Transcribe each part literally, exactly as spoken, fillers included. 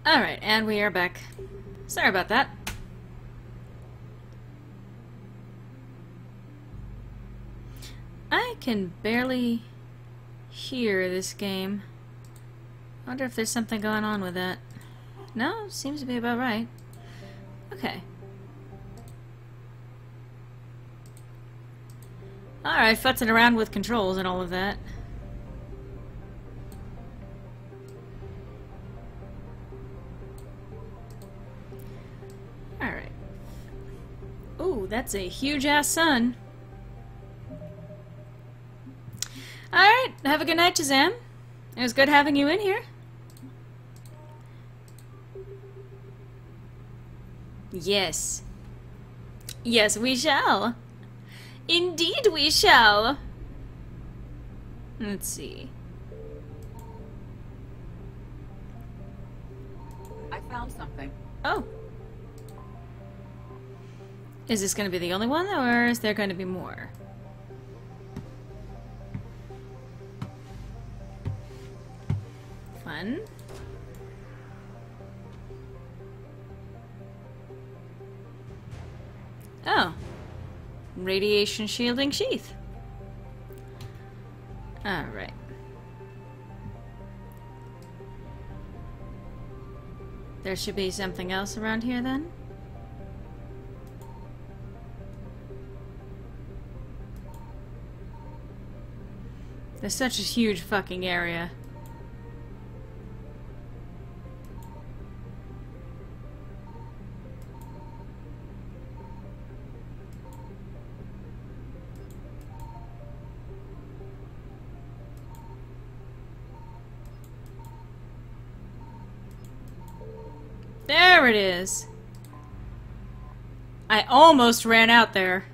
Alright, and we are back. Sorry about that. I can barely hear this game. I wonder if there's something going on with that. No, seems to be about right. Okay. Alright, futzing around with controls and all of that. Alright. Ooh, that's a huge-ass sun. Alright, have a good night, Shazam. It was good having you in here. Yes. Yes, we shall. Indeed we shall. Let's see. I found something. Oh. Is this going to be the only one, or is there going to be more? Fun. Oh. Radiation shielding sheath. Alright. There should be something else around here then? There's such a huge fucking area. There it is. I almost ran out there.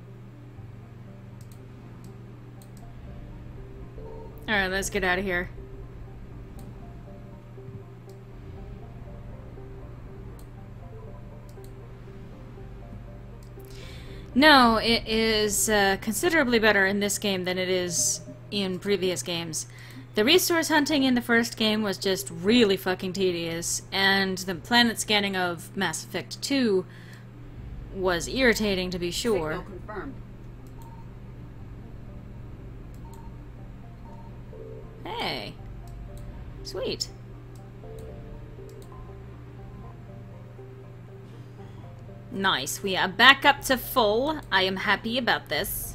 Alright, let's get out of here. No, it is uh, considerably better in this game than it is in previous games. The resource hunting in the first game was just really fucking tedious, and the planet scanning of Mass Effect two was irritating to be sure. Signal confirmed. Hey. Sweet. Nice. We are back up to full. I am happy about this.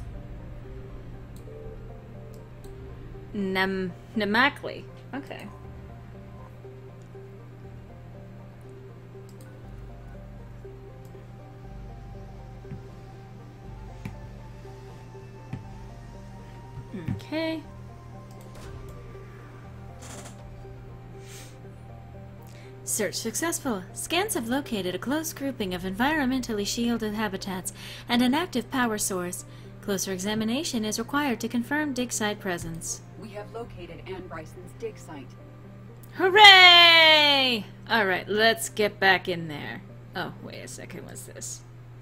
Nem... Namakli. Okay. Okay. Search successful. Scans have located a close grouping of environmentally shielded habitats and an active power source. Closer examination is required to confirm dig site presence. We have located Anne Bryson's dig site. Hooray! Alright, let's get back in there. Oh, wait a second, what's this?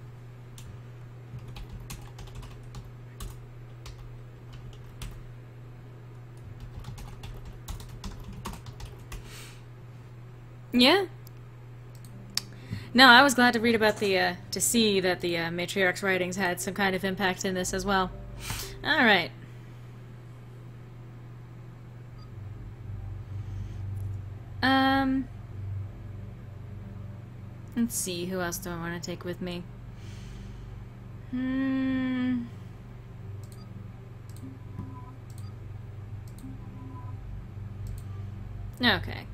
Yeah. No, I was glad to read about the, uh, to see that the uh, Matriarch's writings had some kind of impact in this as well. Alright. Um... Let's see, who else do I want to take with me? Hmm... Okay.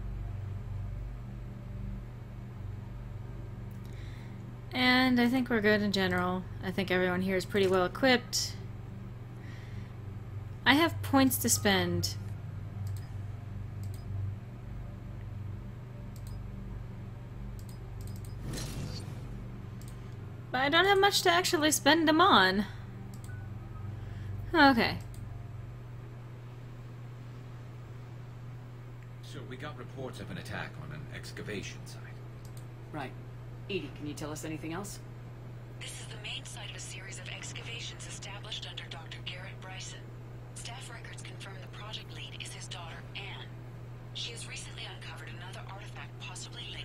And I think we're good in general. I think everyone here is pretty well equipped. I have points to spend. But I don't have much to actually spend them on. Okay. So we got reports of an attack on an excavation site. Right. Edie, can you tell us anything else? This is the main site of a series of excavations established under Doctor Garrett Bryson. Staff records confirm the project lead is his daughter, Anne. She has recently uncovered another artifact possibly linked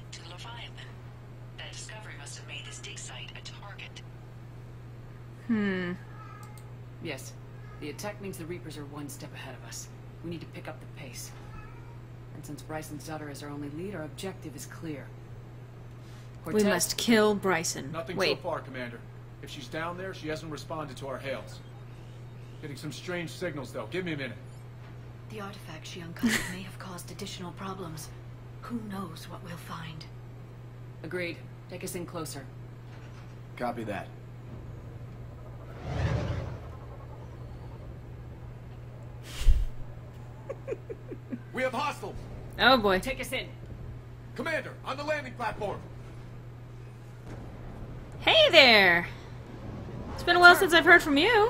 dig site a target. Hmm. Yes. The attack means the Reapers are one step ahead of us. We need to pick up the pace. And since Bryson's daughter is our only lead, our objective is clear. We must kill Bryson. Nothing Wait. so far, Commander. If she's down there, she hasn't responded to our hails. Getting some strange signals, though. Give me a minute. The artifact she uncovered may have caused additional problems. Who knows what we'll find? Agreed. Take us in closer. Copy that. We have hostiles! Oh boy. Take us in. Commander, on the landing platform! Hey there! It's been a while since I've heard from you.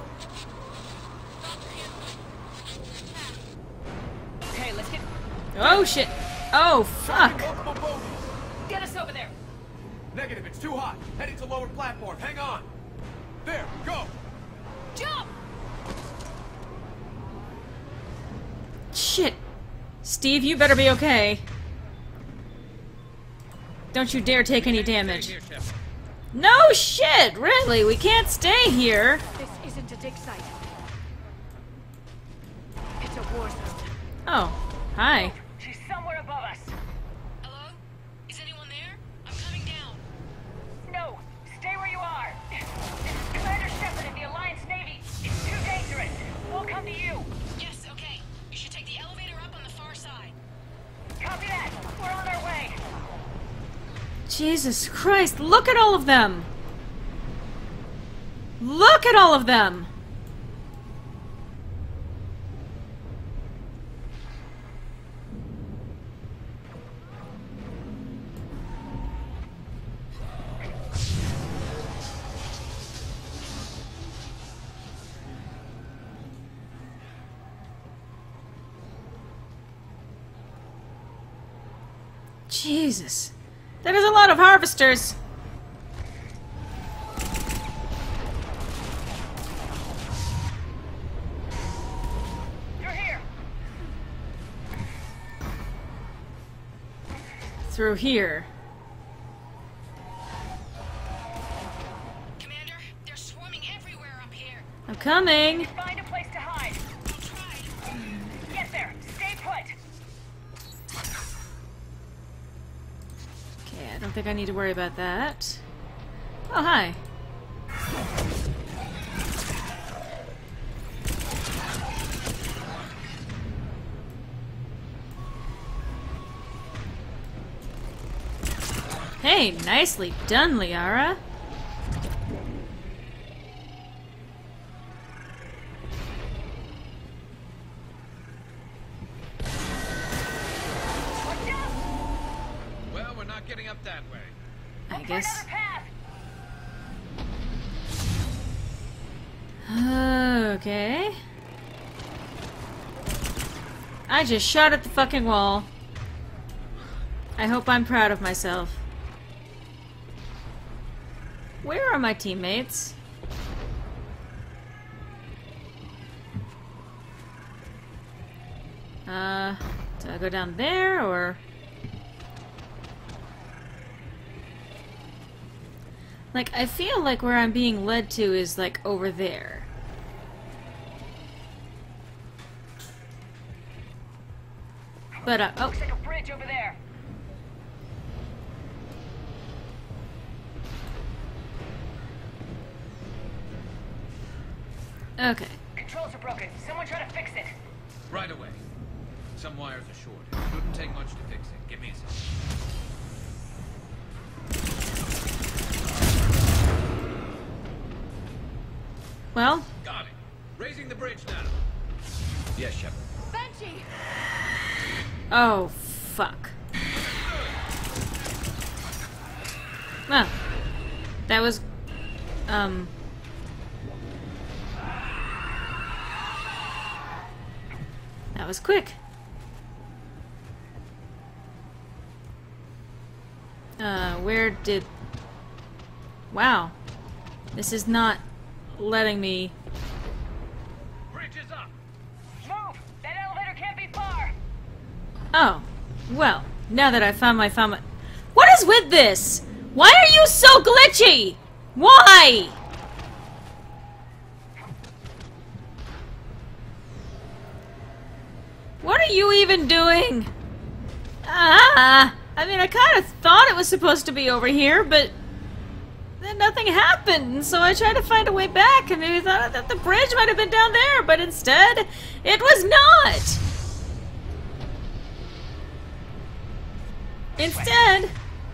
Okay, let's get... Oh shit. Oh fuck. Multiple bogies! Get us over there! Negative, it's too hot. Heading to lower platform. Hang on. There, go! Jump! Shit. Steve, you better be okay. Don't you dare take any damage. No shit! Really? We can't stay here. This isn't a dig site. It's a war zone. Oh. Hi. She's somewhere above us. Hello? Is anyone there? I'm coming down. No! Stay where you are! Commander Shepard of the Alliance Navy! It's too dangerous! We'll come to you! Yes, okay. You should take the elevator up on the far side. Copy that! We're on our way! Jesus Christ, look at all of them! Look at all of them! Jesus. That is a lot of harvesters. You're here! Through here. Commander, they're swarming everywhere up here. I'm coming. Find a place to hide! I'll try. Get there! Stay put! Okay, I don't think I need to worry about that. Oh, hi. Hey, nicely done, Liara. Well, we're not getting up that way. I guess. Path! Okay. I just shot at the fucking wall. I hope I'm proud of myself. Where are my teammates? Uh, do I go down there, or... Like, I feel like where I'm being led to is, like, over there. But, uh, oh. Looks like a bridge over there. Okay. Controls are broken. Someone try to fix it. Right away. Some wires are short. Shouldn't take much to fix it. Give me a second. Well, Got it. Raising the bridge now. Yes, Shepard. Banshee! oh, fuck. Well, that was, um... that was quick. Uh, where did... Wow. This is not letting me... Bridge is up. Move! That elevator can't be far! Oh. Well, now that I found my... found my... What is with this? Why are you so glitchy? Why? What are you even doing? Ah! I mean, I kind of thought it was supposed to be over here, but then nothing happened, so I tried to find a way back, and maybe thought that the bridge might have been down there, but instead, it was not! Instead...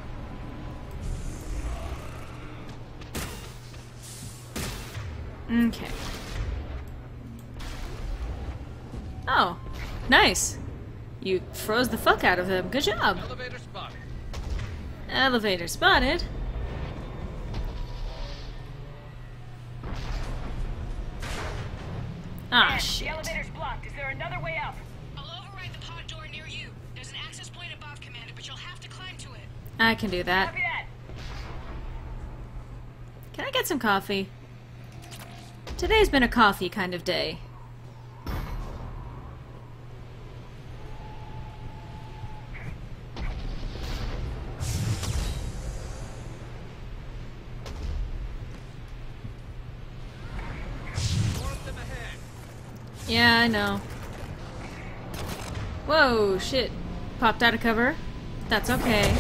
Okay. Oh, nice. You froze the fuck out of him. Good job. Elevator spotted. Elevator spotted. Ah, shit. The elevator's blocked. Is there another way up? I'll override the pod door near you. There's an access point above, Commander, but you'll have to climb to it. I can do that. Copy that. Can I get some coffee? Today's been a coffee kind of day. More of them ahead. Yeah, I know. Whoa, shit. Popped out of cover. That's okay.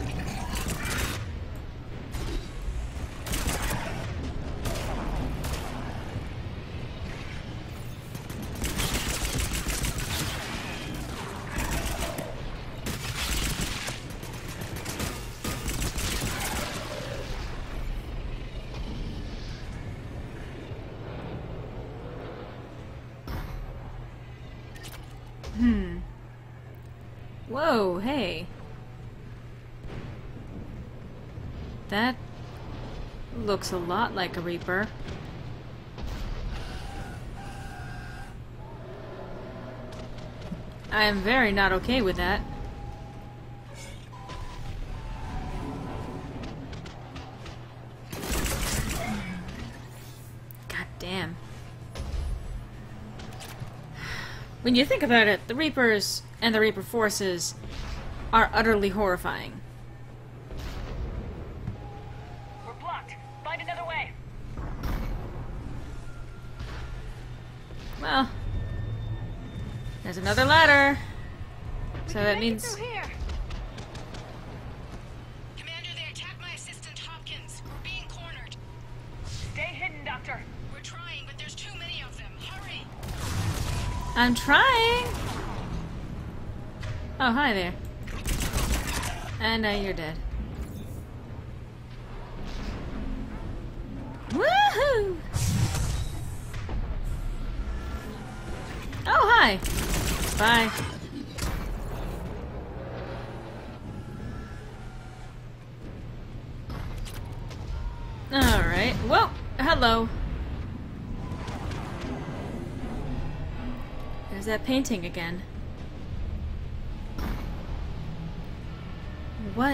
Hmm. Whoa, hey. That looks a lot like a Reaper. I am very not okay with that. God damn. When you think about it, the Reapers and the Reaper forces are utterly horrifying. We're blocked. Find another way. Well, there's another ladder. So that Make it means... through here. Commander, they attacked my assistant, Hopkins. We're being cornered. Stay hidden, Doctor. We're trying, but there's too many of them. Hurry! I'm trying! Oh, hi there. And now you're dead. Woohoo! Oh, hi! Bye. Alright. Whoa! Hello. There's that painting again. What?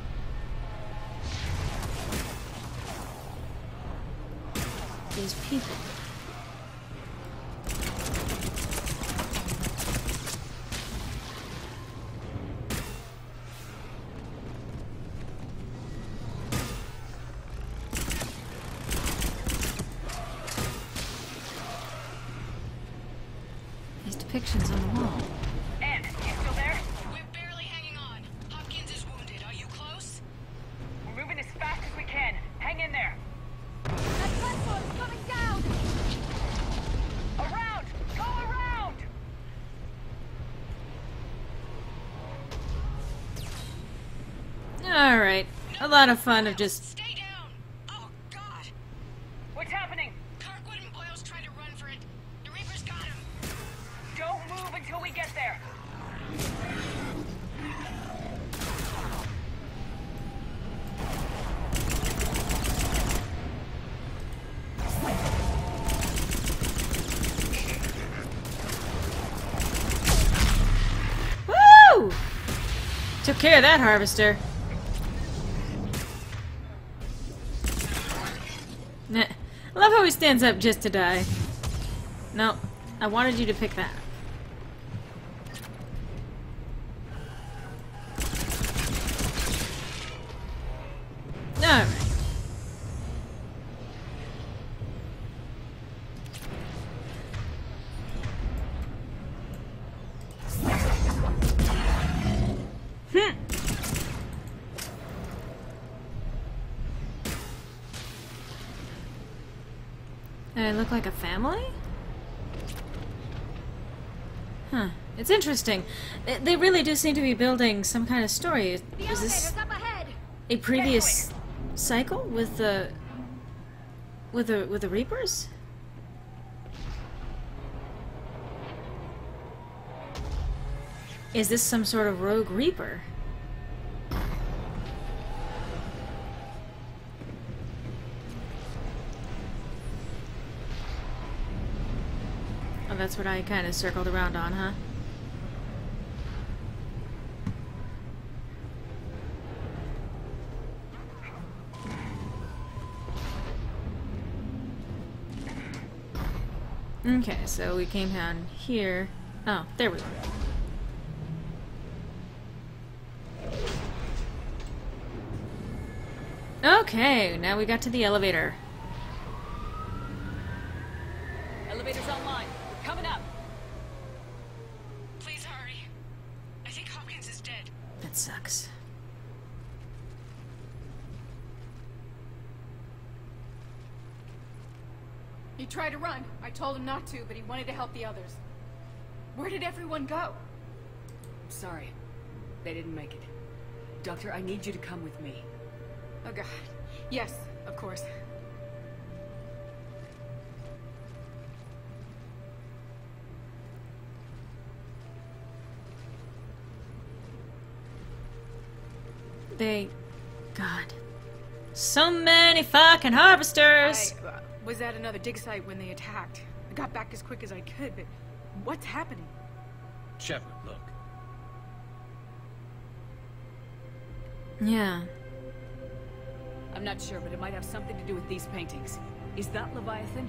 These people. These depictions on the wall. Ann, you still there? We're barely hanging on. Hopkins is wounded. Are you close? We're moving as fast as we can. Hang in there. That platform's coming down! Around! Go around! Alright. A lot of fun of just... Stay down! Oh, God! What's happening? Kirkwood and Boyle's trying to run for it. The Reaper's got him. Don't move until we get there. Woo! Took care of that harvester. Nah. I love how he stands up just to die. No, I wanted you to pick that. Hmm. They look like a family? Huh. It's interesting. They- They really do seem to be building some kind of story. Is this up ahead. a previous cycle with the with the with the Reapers? Is this some sort of rogue Reaper? Oh, that's what I kind of circled around on, huh? Okay, so we came down here. Oh, there we go. Okay, now we got to the elevator. Elevator's online. We're coming up. Please hurry. I think Hopkins is dead. That sucks. He tried to run. I told him not to, but he wanted to help the others. Where did everyone go? I'm sorry. They didn't make it. Doctor, I need you to come with me. Oh god. Yes, of course. They... God. So many fucking harvesters! I uh, was at another dig site when they attacked. I got back as quick as I could, but what's happening? Shepard, look. Yeah. I'm not sure, but it might have something to do with these paintings. Is that Leviathan?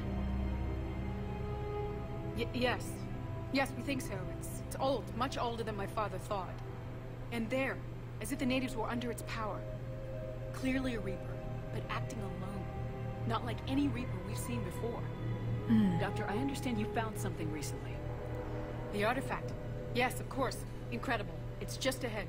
Y yes. Yes, we think so. It's, it's old, much older than my father thought. And there, as if the natives were under its power. Clearly a Reaper, but acting alone. Not like any Reaper we've seen before. Mm. Doctor, I understand you found something recently. The artifact. Yes, of course. Incredible. It's just ahead.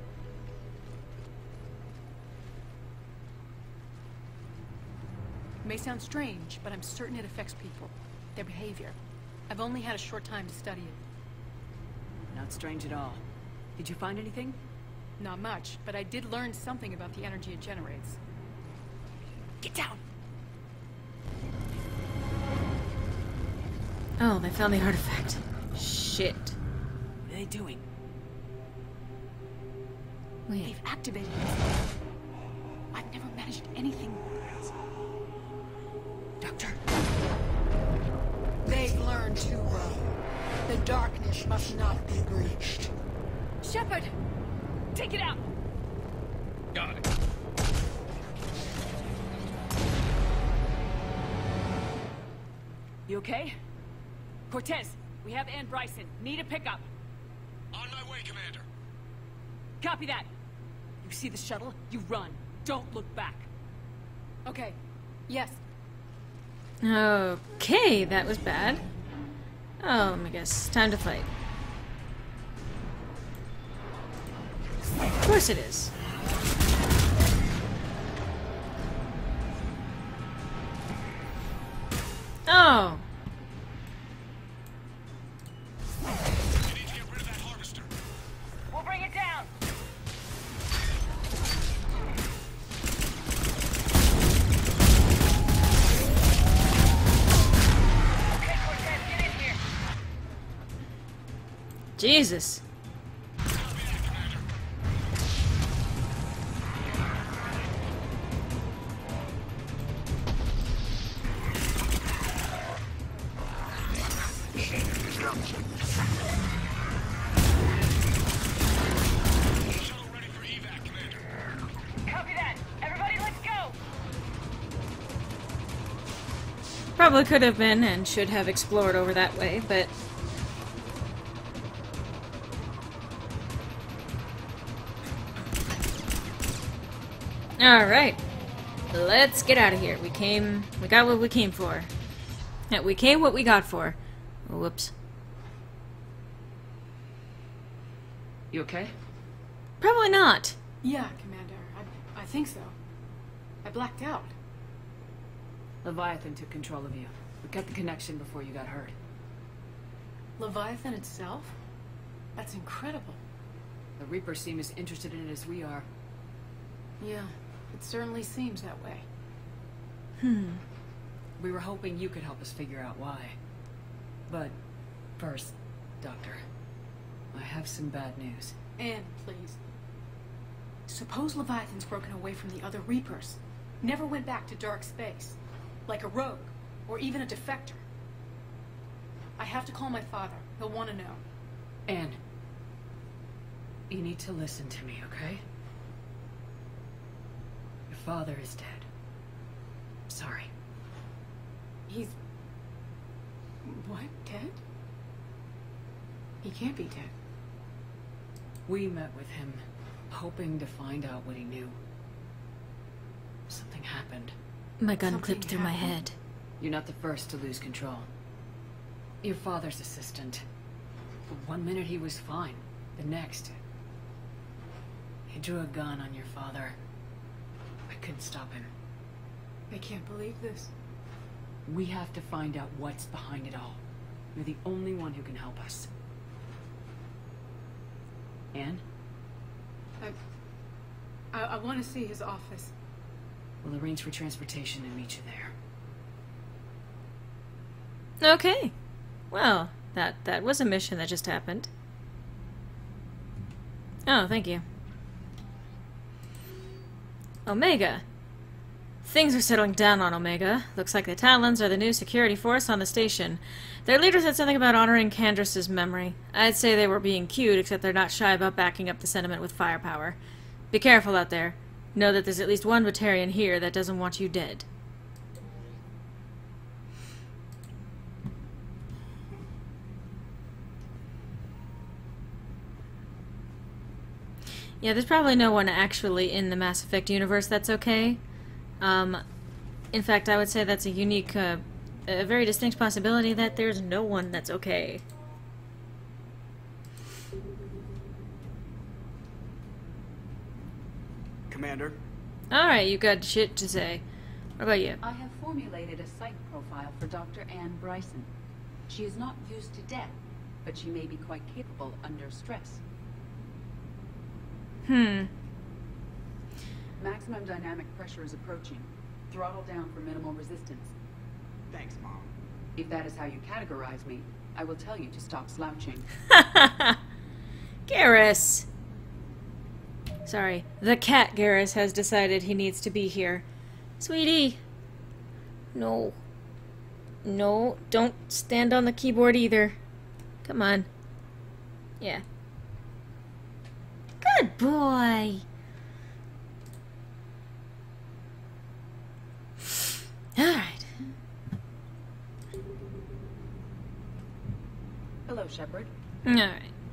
It may sound strange, but I'm certain it affects people. Their behavior. I've only had a short time to study it. Not strange at all. Did you find anything? Not much, but I did learn something about the energy it generates. Get down! Oh, they found the artifact. Shit. What are they doing? Wait. They've activated it. I've never managed anything. Doctor? They've learned too well. The darkness must not be breached. Shepard! Take it out! Got it. You okay? Cortez, we have Ann Bryson. Need a pickup. On my way, Commander. Copy that. You see the shuttle? You run. Don't look back. Okay. Yes. Okay, that was bad. Oh, I guess. Time to fight. Of course it is. Oh. We need to get rid of that harvester. We'll bring it down. Okay, Cortez, get in here. Jesus. Shuttle ready for evac, Commander. Copy that. Everybody, let's go. Probably could have been and should have explored over that way, but... Alright. Let's get out of here. We came... We got what we came for. Yeah, we came what we got for. Whoops. You okay? Probably not. Yeah, Commander. I, I think so. I blacked out. Leviathan took control of you. We cut the connection before you got hurt. Leviathan itself? That's incredible. The Reapers seem as interested in it as we are. Yeah, it certainly seems that way. Hmm. We were hoping you could help us figure out why. But first, Doctor, I have some bad news. Anne, please. Suppose Leviathan's broken away from the other Reapers. Never went back to dark space. Like a rogue, or even a defector. I have to call my father. He'll want to know. Anne, you need to listen to me, okay? Your father is dead. Sorry. He's... what? Dead? He can't be dead. We met with him, hoping to find out what he knew. Something happened. My gun Something clipped through my happened? head. You're not the first to lose control. Your father's assistant. One minute he was fine. The next... he drew a gun on your father. I couldn't stop him. I can't believe this. We have to find out what's behind it all. You're the only one who can help us. Anne? I... I, I want to see his office. We'll arrange for transportation and meet you there. Okay. Well, that, that was a mission that just happened. Oh, thank you. Omega. Things are settling down on Omega. Looks like the Talons are the new security force on the station. Their leader said something about honoring Candras's memory. I'd say they were being cute, except they're not shy about backing up the sentiment with firepower. Be careful out there. Know that there's at least one Batarian here that doesn't want you dead. Yeah, there's probably no one actually in the Mass Effect universe that's okay. Um, in fact, I would say that's a unique, uh, a very distinct possibility that there's no one that's okay. Commander? Alright, you got shit to say. What about you? I have formulated a psych profile for Doctor Anne Bryson. She is not used to death, but she may be quite capable under stress. Hmm. Maximum dynamic pressure is approaching. Throttle down for minimal resistance. Thanks, Mom. If that is how you categorize me, I will tell you to stop slouching. Garrus! Sorry, the cat Garrus has decided he needs to be here. Sweetie! No. No, don't stand on the keyboard either. Come on. Yeah. Good boy! Alright. Hello, Shepard. Alright.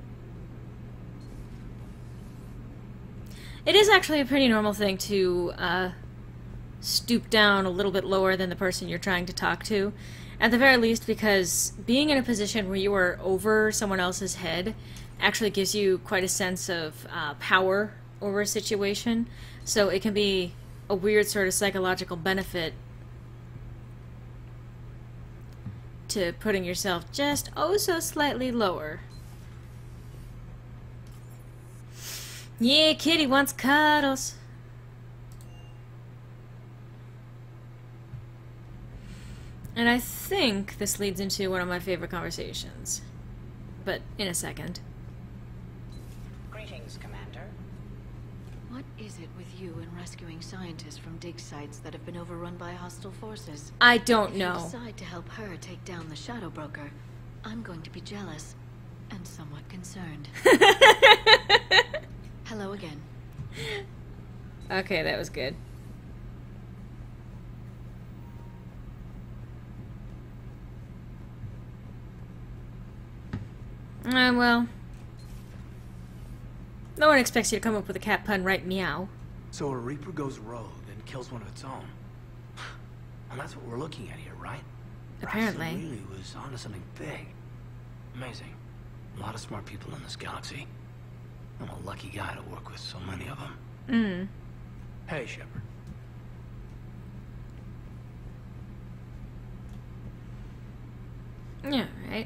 It is actually a pretty normal thing to uh, stoop down a little bit lower than the person you're trying to talk to. At the very least, because being in a position where you are over someone else's head actually gives you quite a sense of uh, power over a situation. So it can be a weird sort of psychological benefit to putting yourself just oh so slightly lower. Yeah, kitty wants cuddles. And I think this leads into one of my favorite conversations. But in a second. Greetings, Commander. What is it with you and rescuing scientists from dig sites that have been overrun by hostile forces? I don't if know. If you decide to help her take down the Shadow Broker, I'm going to be jealous and somewhat concerned. Hello again. Okay, that was good. Uh, well. No one expects you to come up with a cat pun, right? Meow. So a Reaper goes rogue and kills one of its own. And that's what we're looking at here, right? Apparently. Bryson really was onto something big. Amazing. A lot of smart people in this galaxy. I'm a lucky guy to work with so many of them. Mm. Hey, Shepard. Yeah, right.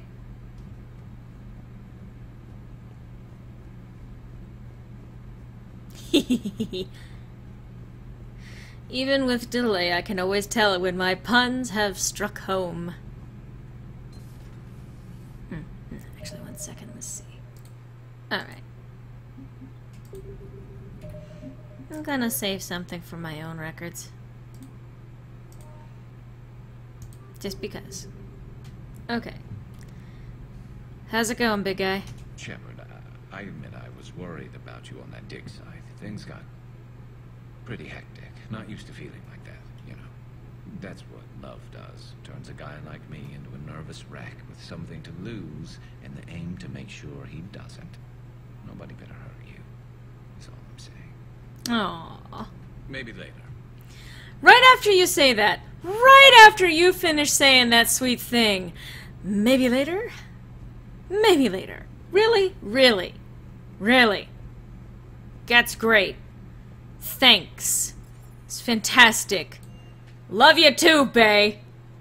Even with delay, I can always tell when my puns have struck home. Hmm. Actually, one second. Let's see. Alright. I'm gonna save something for my own records. Just because. Okay. How's it going, big guy? Shepard, I, I admit I was worried about you on that dig site. Things got pretty hectic. Not used to feeling like that, you know. That's what love does. Turns a guy like me into a nervous wreck with something to lose and the aim to make sure he doesn't. Nobody better hurt you, is all I'm saying. Aww. Maybe later. Right after you say that, right after you finish saying that sweet thing, maybe later? Maybe later. Really? Really? Really? That's great. Thanks. It's fantastic. Love you too, Bay.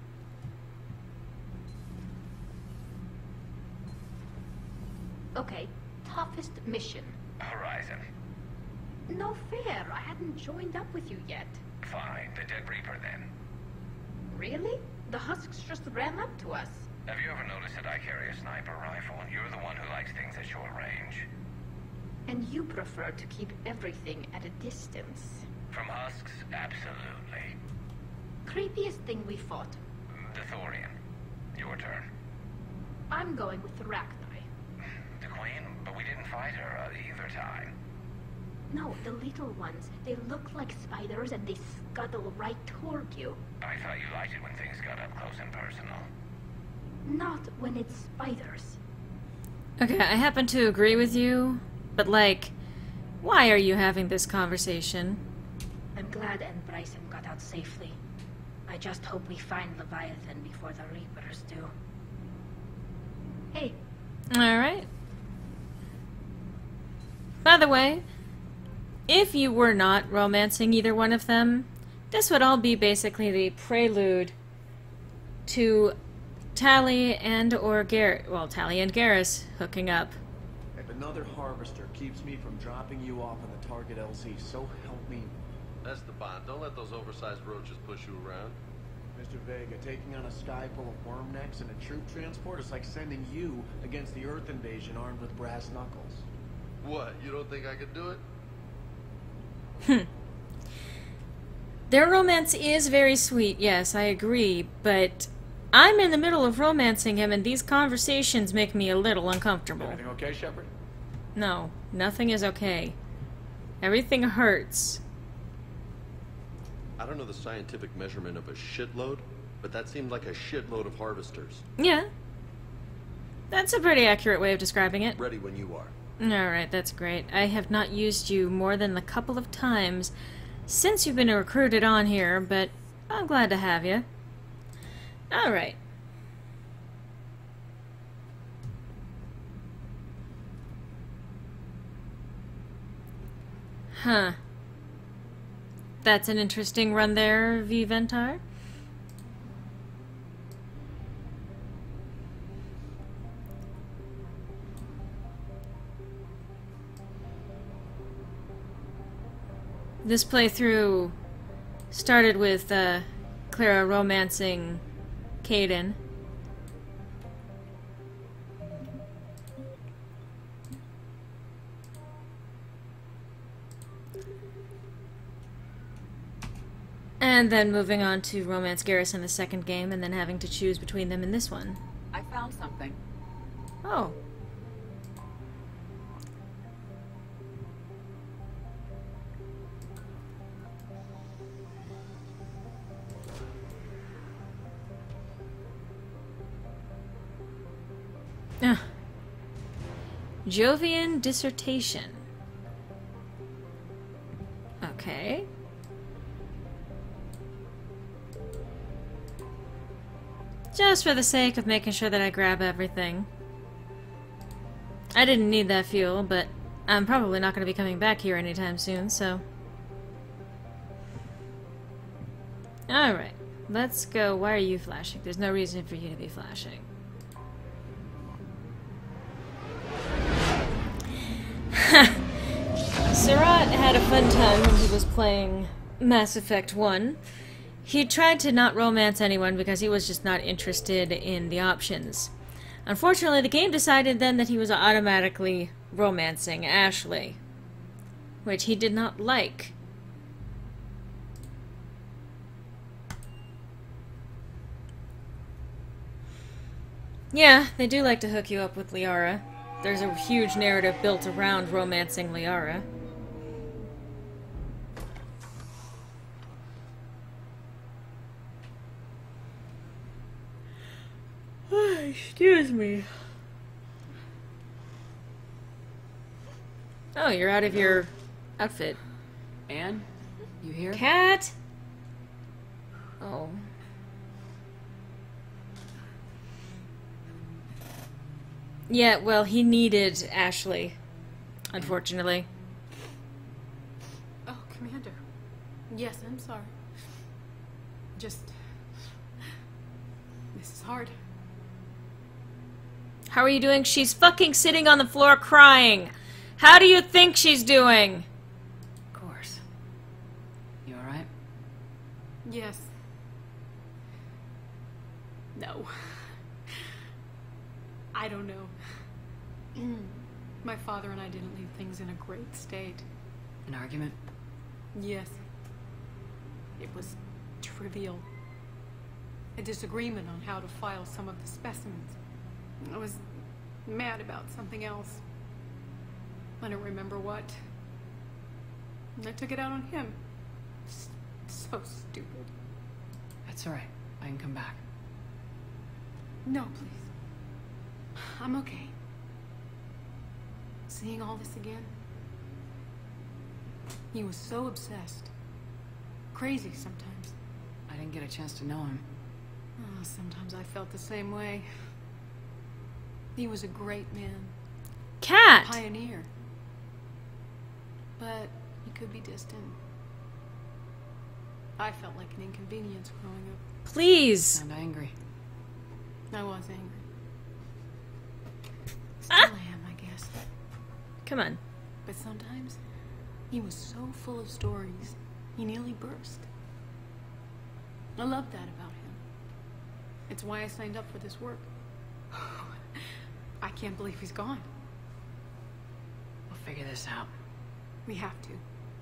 Okay, toughest mission. Horizon. No fair, I hadn't joined up with you yet. Fine, the Dead Reaper then. Really? The Husks just ran up to us. Have you ever noticed that I carry a sniper rifle and you're the one who likes things at short range? And you prefer to keep everything at a distance. From Husks, absolutely. Creepiest thing we fought. The Thorian. Your turn. I'm going with the Rachni. The Queen? But we didn't fight her uh, either time. No, the little ones. They look like spiders and they scuttle right toward you. I thought you liked it when things got up close and personal. Not when it's spiders. Okay, I happen to agree with you, but like, why are you having this conversation? I'm glad Anne Bryson got out safely. I just hope we find Leviathan before the Reapers do. Hey. Alright. By the way, if you were not romancing either one of them, this would all be basically the prelude to Tali and or Garrett, well, Tali and Garrus hooking up. If another harvester keeps me from dropping you off on the target L Z, so help me. That's the bond. Don't let those oversized roaches push you around. Mister Vega, taking on a sky full of worm necks and a troop transport is like sending you against the Earth invasion armed with brass knuckles. What? You don't think I could do it? Hmm. Their romance is very sweet, yes, I agree, but I'm in the middle of romancing him and these conversations make me a little uncomfortable. Everything okay, Shepard? No, nothing is okay. Everything hurts. I don't know the scientific measurement of a shitload, but that seemed like a shitload of harvesters. Yeah. That's a pretty accurate way of describing it. Ready when you are. Alright, that's great. I have not used you more than a couple of times since you've been recruited on here, but I'm glad to have you. Alright. Huh. That's an interesting run there, Viventar. This playthrough started with uh, Clara romancing Caden. And then moving on to romance Garrus in the second game, and then having to choose between them in this one. I found something. Oh. Ah. Jovian dissertation. Okay. Just for the sake of making sure that I grab everything. I didn't need that fuel, but I'm probably not going to be coming back here anytime soon, so... Alright, let's go. Why are you flashing? There's no reason for you to be flashing. Surratt had a fun time when he was playing Mass Effect one. He tried to not romance anyone because he was just not interested in the options. Unfortunately, the game decided then that he was automatically romancing Ashley, which he did not like. Yeah, they do like to hook you up with Liara. There's a huge narrative built around romancing Liara. Excuse me. Oh, you're out of your outfit. Anne? You here? Cat? Oh. Yeah, well, he needed Ashley, unfortunately. Oh, Commander. Yes, I'm sorry. Just... This is hard. How are you doing? She's fucking sitting on the floor crying. How do you think she's doing? Of course. You alright? Yes. No. I don't know. My father and I didn't leave things in a great state. An argument? Yes. It was trivial. A disagreement on how to file some of the specimens. I was mad about something else. I don't remember what. And I took it out on him. S- so stupid. That's alright. I can come back. No, please. I'm okay. Seeing all this again? He was so obsessed. Crazy sometimes. I didn't get a chance to know him. Oh, sometimes I felt the same way. He was a great man. Cat! A pioneer. But he could be distant. I felt like an inconvenience growing up. Please! Sound angry. I was angry. Still Ah. am, I guess. Come on. But sometimes, he was so full of stories, he nearly burst. I love that about him. It's why I signed up for this work. I can't believe he's gone. We'll figure this out. We have to.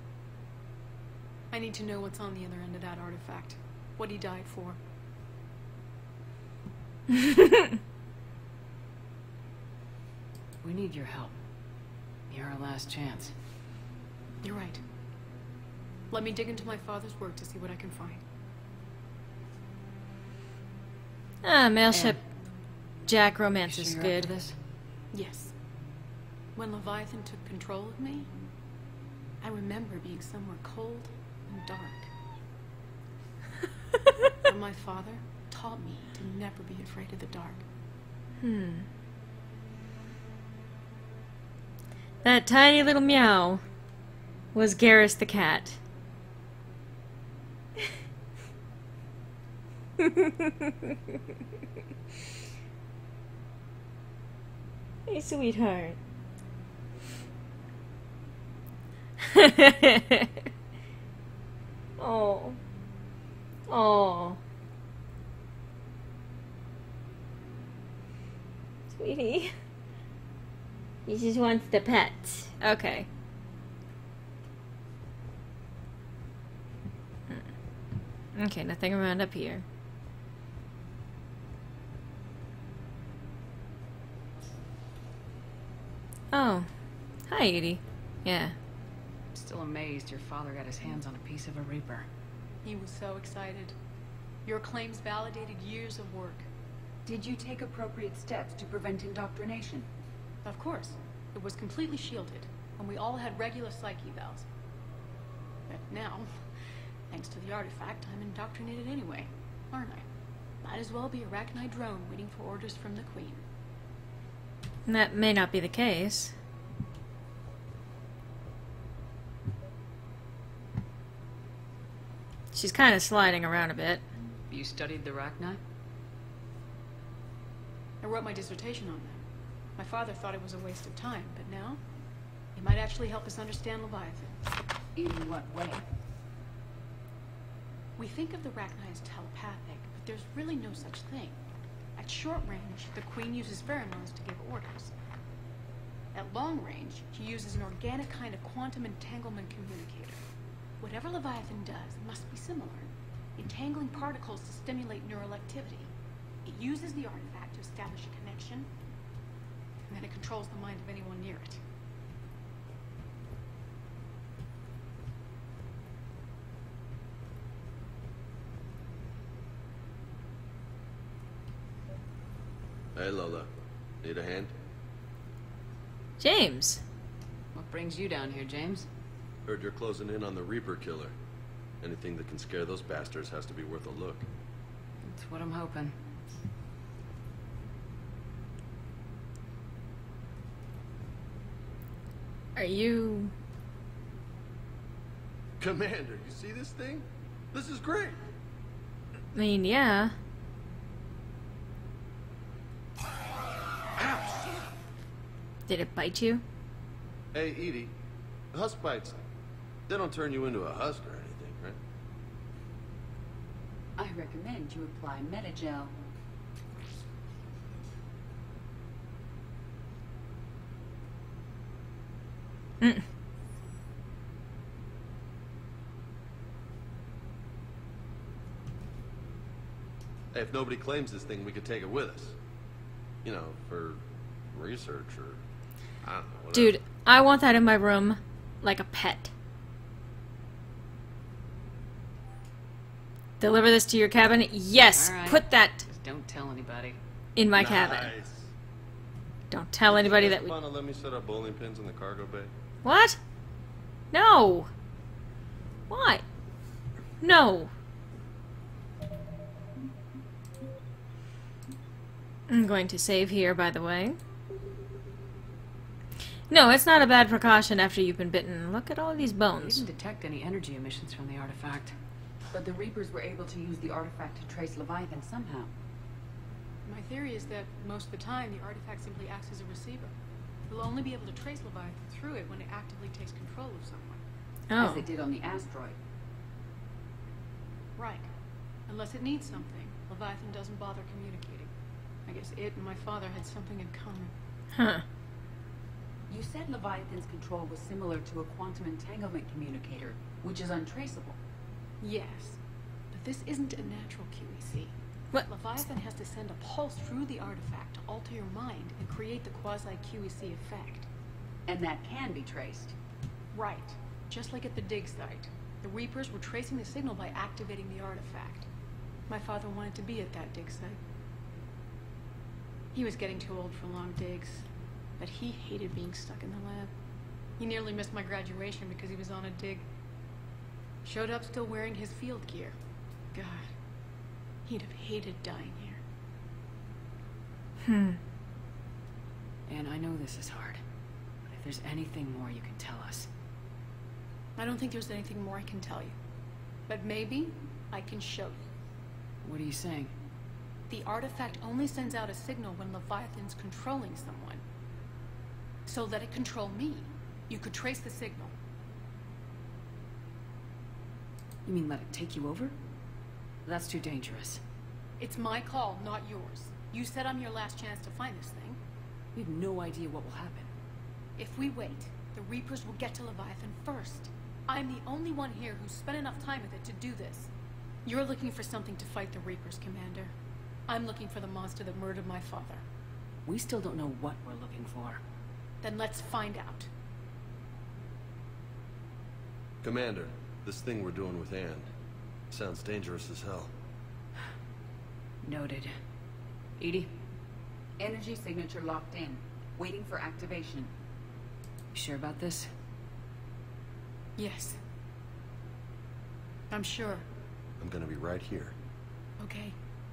I need to know what's on the other end of that artifact. What he died for. We need your help. You're our last chance. You're right. Let me dig into my father's work to see what I can find. Ah, mailship Jack romance You is sure you're up good. for this? Yes. When Leviathan took control of me, I remember being somewhere cold and dark. But my father taught me to never be afraid of the dark. Hmm. That tiny little meow was Garrus the cat. Hey, sweetheart. Oh. Oh. Sweetie. He just wants the pet. Okay. Okay, nothing around up here. Oh. Hi, Edie. Yeah. Still amazed your father got his hands on a piece of a Reaper. He was so excited. Your claims validated years of work. Did you take appropriate steps to prevent indoctrination? Of course. It was completely shielded, and we all had regular psych evals. But now, thanks to the artifact, I'm indoctrinated anyway, aren't I? Might as well be a Arachnite drone waiting for orders from the Queen. That may not be the case. She's kind of sliding around a bit. You studied the Rachni? I wrote my dissertation on them. My father thought it was a waste of time, but now it might actually help us understand Leviathan. In what way? We think of the Rachni as telepathic, but there's really no such thing. At short range, the Queen uses pheromones to give orders. At long range, she uses an organic kind of quantum entanglement communicator. Whatever Leviathan does must be similar, entangling particles to stimulate neural activity. It uses the artifact to establish a connection, and then it controls the mind of anyone near it. Hey, Lola. Need a hand? James. What brings you down here, James? Heard you're closing in on the Reaper killer. Anything that can scare those bastards has to be worth a look. That's what I'm hoping. Are you... Commander, you see this thing? This is great! I mean, yeah. Did it bite you? Hey, Edie. Husk bites, they don't turn you into a husk or anything, right? I recommend you apply Metagel. Mm. Hey, if nobody claims this thing, we could take it with us. You know, for research or... I don't know, whatever. Dude, I want that in my room like a pet. Deliver this to your cabin? Yes! All right. Put that Just don't tell anybody. in my Nice. cabin. Don't tell anybody that we... Want to let me set up bowling pins in the cargo bay? What? No. Why? No. I'm going to save here, by the way. No, it's not a bad precaution after you've been bitten. Look at all these We bones. didn't detect any energy emissions from the artifact. But the Reapers were able to use the artifact to trace Leviathan somehow. My theory is that most of the time, the artifact simply acts as a receiver. We'll only be able to trace Leviathan through it when it actively takes control of someone. Oh. As it did on the asteroid. Right. Unless it needs something, Leviathan doesn't bother communicating. I guess it and my father had something in common. Huh. You said Leviathan's control was similar to a quantum entanglement communicator, which is untraceable. Yes. But this isn't a natural Q E C. What? Leviathan has to send a pulse through the artifact to alter your mind and create the quasi-Q E C effect. And that can be traced. Right. Just like at the dig site. The Reapers were tracing the signal by activating the artifact. My father wanted to be at that dig site. He was getting too old for long digs, but he hated being stuck in the lab. He nearly missed my graduation because he was on a dig. Showed up still wearing his field gear. God, he'd have hated dying here. Hmm. And I know this is hard, but if there's anything more you can tell us. I don't think there's anything more I can tell you. But maybe I can show you. What are you saying? The artifact only sends out a signal when Leviathan's controlling someone. So let it control me. You could trace the signal. You mean let it take you over? That's too dangerous. It's my call, not yours. You said I'm your last chance to find this thing. We have no idea what will happen. If we wait, the Reapers will get to Leviathan first. I'm the only one here who's spent enough time with it to do this. You're looking for something to fight the Reapers, Commander. I'm looking for the monster that murdered my father. We still don't know what we're looking for. Then let's find out. Commander, this thing we're doing with Anne sounds dangerous as hell. Noted. Edie? Energy signature locked in. Waiting for activation. You sure about this? Yes. I'm sure. I'm gonna be right here. Okay.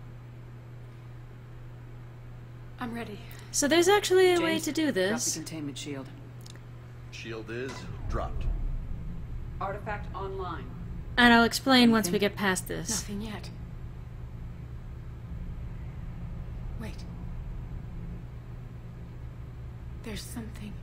I'm ready. So there's actually a James, way to do drop the this. containment shield. Shield is dropped. Artifact online. And I'll explain once we get past this. Nothing yet. Wait. There's something.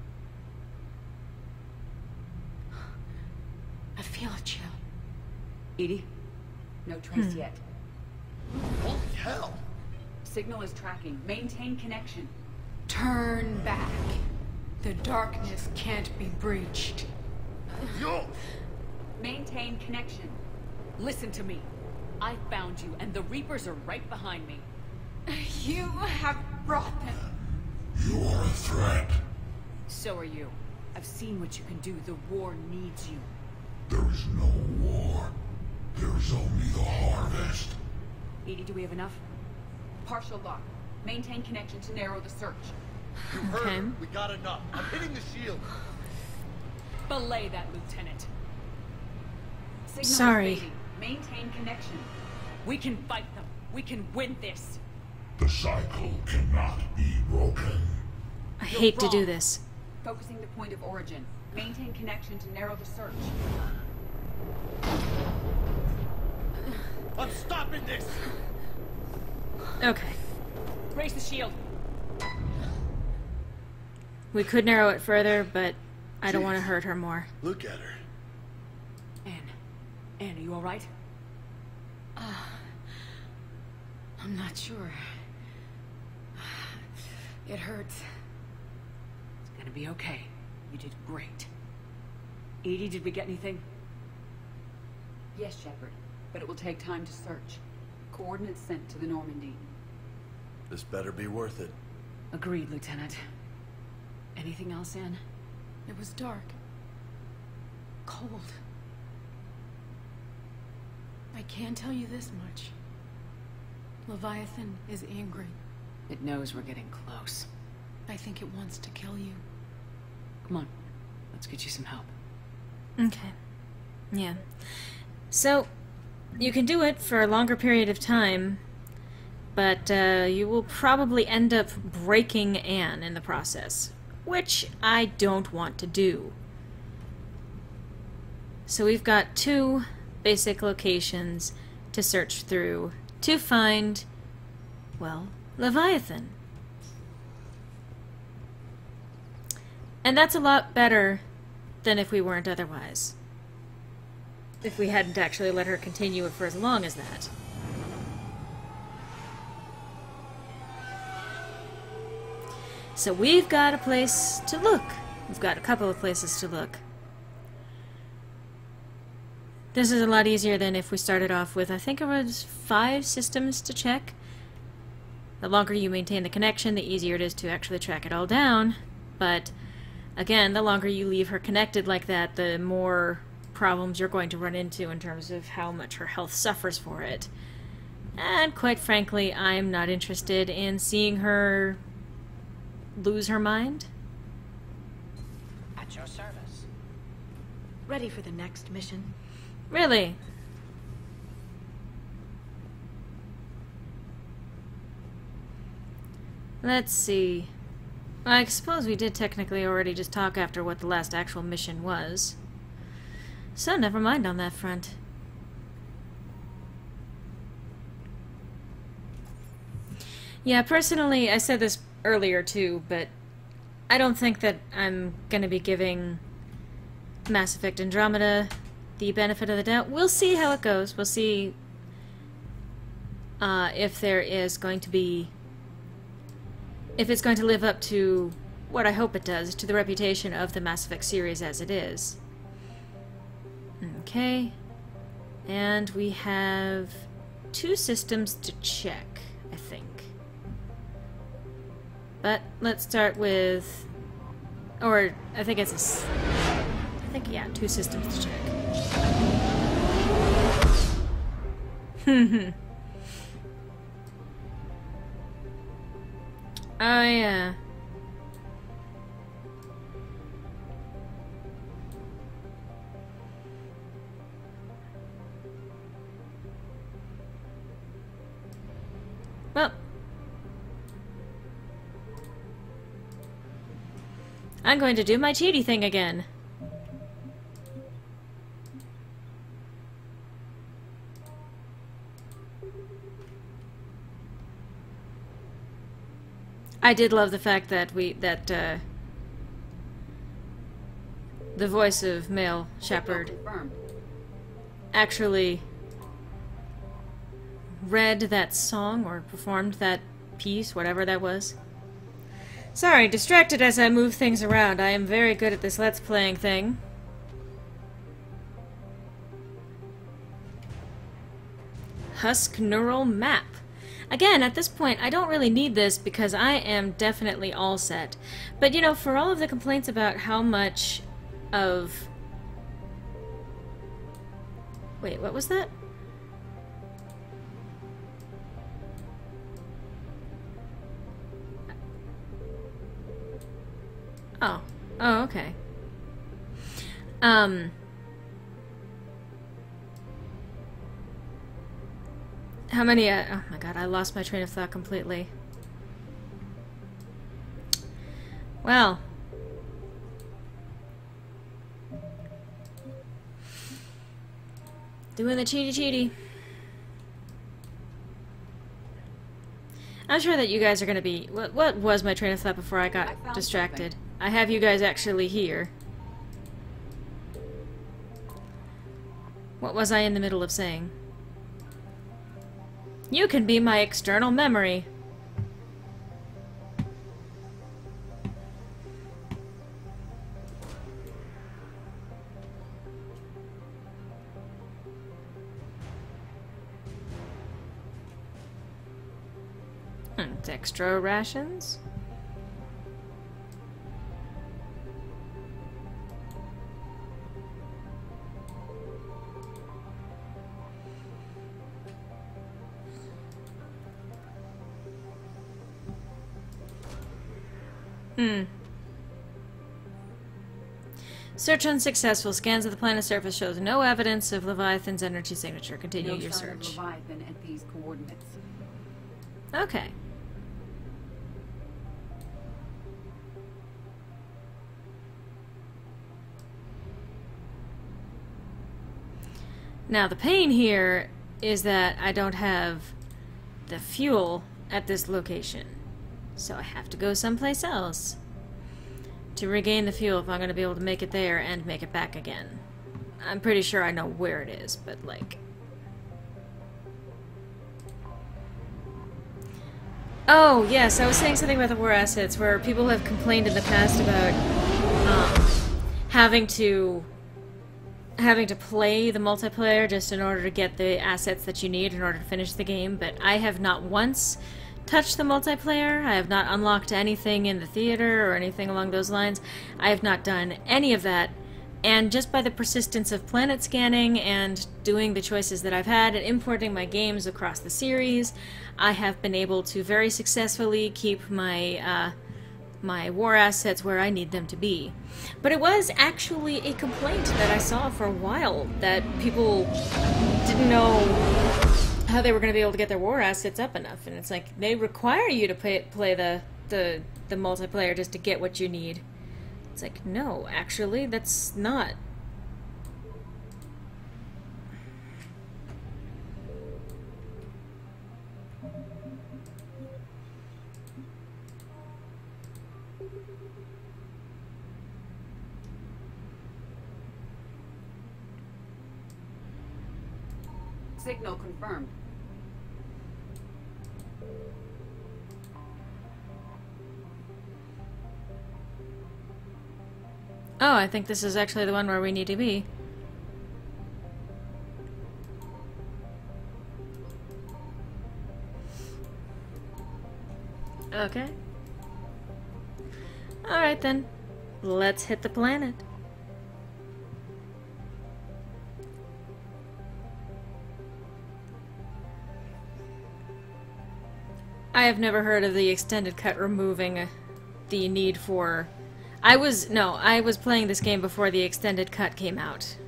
I feel a chill. Edie? No trace Hmm. yet. Holy hell! Signal is tracking. Maintain connection. Turn back. The darkness can't be breached. Yo! Maintain connection. Listen to me. I found you, and the Reapers are right behind me. You have brought them. You are a threat. So are you. I've seen what you can do. The war needs you. There is no war. There is only the harvest. Edie, do we have enough? Partial lock. Maintain connection to narrow the search. You heard Okay. her. We got enough. I'm hitting the shield. Belay that, Lieutenant. Signal Sorry. is fading. Maintain connection. We can fight them. We can win this. The cycle cannot be broken. I You're hate to do wrong. this. Focusing the point of origin. Maintain connection to narrow the search. I'm stopping this! Okay. Raise the shield. We could narrow it further, but I don't want to hurt her more. Look at her. Anne. Anne, are you alright? I'm not sure. It hurts. It's gonna be okay. You did great. Edie, did we get anything? Yes, Shepard. But it will take time to search. Coordinates sent to the Normandy. This better be worth it. Agreed, Lieutenant. Anything else, Anne? It was dark. Cold. I can tell you this much. Leviathan is angry. It knows we're getting close. I think it wants to kill you. Come on. Let's get you some help. Okay. Yeah. So, you can do it for a longer period of time, but uh, you will probably end up breaking Anne in the process, which I don't want to do. So we've got two basic locations to search through to find, well, Leviathan. And that's a lot better than if we weren't otherwise. If we hadn't actually let her continue it for as long as that. So we've got a place to look. We've got a couple of places to look. This is a lot easier than if we started off with, I think it was five systems to check. The longer you maintain the connection, the easier it is to actually track it all down. But, again, the longer you leave her connected like that, the more problems you're going to run into in terms of how much her health suffers for it. And quite frankly, I'm not interested in seeing her lose her mind. At your service. Ready for the next mission? Really? Let's see. I suppose we did technically already just talk after what the last actual mission was. So never mind on that front. Yeah, personally, I said this earlier too, but I don't think that I'm gonna be giving Mass Effect Andromeda the benefit of the doubt. We'll see how it goes. We'll see uh, if there is going to be... if it's going to live up to what I hope it does, to the reputation of the Mass Effect series as it is. Okay. And we have two systems to check, I think. But let's start with... or I think it's a... s- I think, yeah, two systems to check. Hmm. Oh, yeah. Well. I'm going to do my cheaty thing again. I did love the fact that we that uh, the voice of male Shepard actually read that song or performed that piece, whatever that was. Sorry, distracted as I move things around. I am very good at this Let's Playing thing. Husk neural map. Again, at this point, I don't really need this because I am definitely all set. But, you know, for all of the complaints about how much of... Wait, what was that? Oh. Oh, okay. Um... How many, uh, oh my god, I lost my train of thought completely. Well. Doing the cheaty cheaty. I'm sure that you guys are gonna be, what, what was my train of thought before I got I distracted? Something. I have you guys actually here. What was I in the middle of saying? You can be my external memory. Hmm, extra rations? Hmm. Search unsuccessful. Scans of the planet's surface shows no evidence of Leviathan's energy signature. Continue no your sign search. Of Leviathan at these coordinates. Okay. Now the pain here is that I don't have the fuel at this location. So I have to go someplace else to regain the fuel if I'm going to be able to make it there and make it back again. I'm pretty sure I know where it is, but like... Oh, yes, I was saying something about the war assets where people have complained in the past about um, having to having to play the multiplayer just in order to get the assets that you need in order to finish the game, but I have not once touched the multiplayer. I have not unlocked anything in the theater or anything along those lines. I have not done any of that, and just by the persistence of planet scanning and doing the choices that I've had and importing my games across the series, I have been able to very successfully keep my uh, my war assets where I need them to be. But it was actually a complaint that I saw for a while, that people didn't know how they were going to be able to get their war assets up enough, and it's like they require you to play, play the, the the multiplayer just to get what you need. It's like, no, actually, that's not. Signal confirmed. Oh, I think this is actually the one where we need to be. Okay. Alright then. Let's hit the planet. I have never heard of the extended cut removing the need for... I was... No, I was playing this game before the extended cut came out.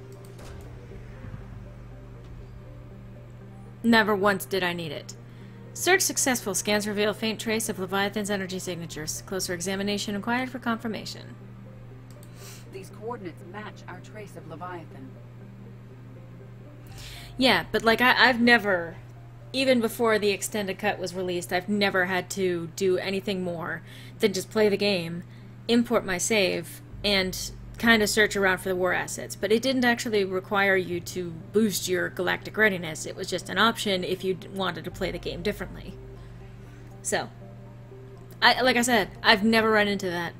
Never once did I need it. Search successful. Scans reveal faint trace of Leviathan's energy signatures. Closer examination required for confirmation. These coordinates match our trace of Leviathan. Yeah, but like I, I've never... even before the extended cut was released, I've never had to do anything more than just play the game, import my save, and kind of search around for the war assets. But it didn't actually require you to boost your galactic readiness. It was just an option if you wanted to play the game differently. So, I, like I said, I've never run into that.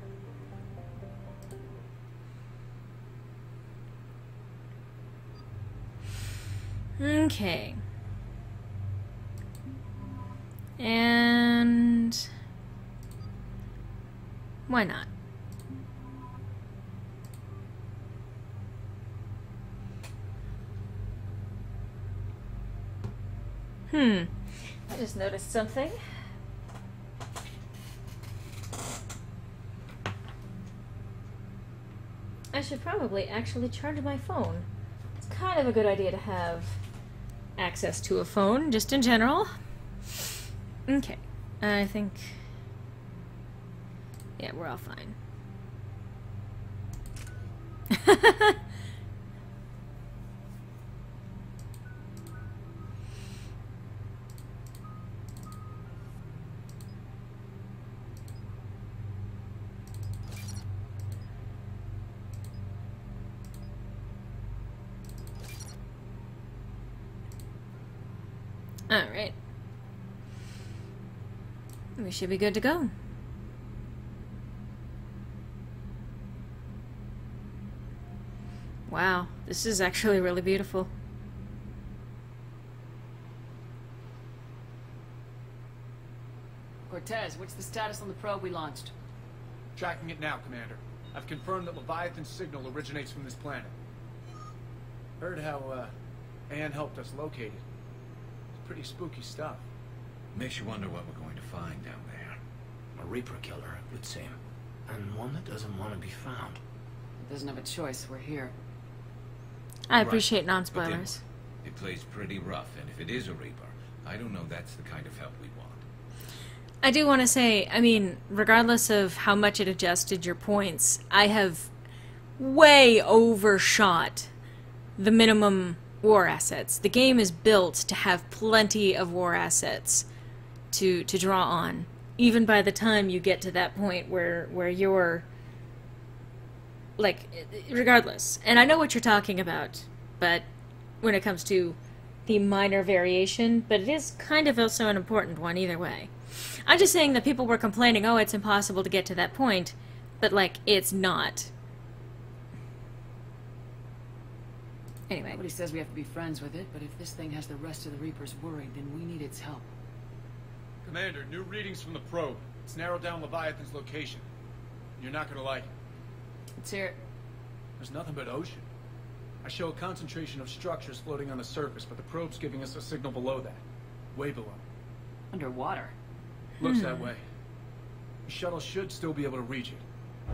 Okay. And why not? Hmm. I just noticed something. I should probably actually charge my phone. It's kind of a good idea to have access to a phone, just in general. Okay. I think... yeah, we're all fine. Alright. We should be good to go. Wow, this is actually really beautiful. Cortez, what's the status on the probe we launched? Tracking it now, Commander. I've confirmed that Leviathan's signal originates from this planet. Heard how, uh, Anne helped us locate it. It's pretty spooky stuff. Makes you wonder what we're going to find down there. A Reaper killer, it would seem. And one that doesn't want to be found. It doesn't have a choice, we're here. I appreciate Right. non-spoilers. But it plays pretty rough, and if it is a Reaper, I don't know that's the kind of help we want. I do want to say, I mean, regardless of how much it adjusted your points, I have way overshot the minimum war assets. The game is built to have plenty of war assets to to draw on, even by the time you get to that point where where you're like, regardless. And I know what you're talking about, but when it comes to the minor variation, but it is kind of also an important one either way. I'm just saying that people were complaining, oh, it's impossible to get to that point, but like, it's not. Anyway. Nobody says we have to be friends with it, but if this thing has the rest of the Reapers worried, then we need its help. Commander, new readings from the probe. It's narrowed down Leviathan's location. You're not gonna like it. Let's hear it. There's nothing but ocean. I show a concentration of structures floating on the surface, but the probe's giving us a signal below that. Way below. Underwater? Looks Hmm. that way. The shuttle should still be able to reach it.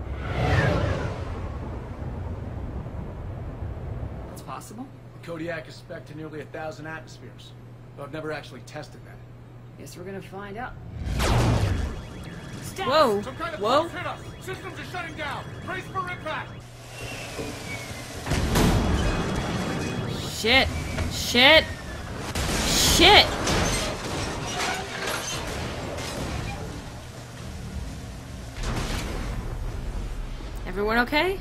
It's possible? The Kodiak is spec'd to nearly a thousand atmospheres, but I've never actually tested that. Guess we're gonna find out. Stop! Whoa. Some kind of Whoa. force hit us! Systems are shutting down! Brace for impact! Shit. Shit. Shit. Everyone okay?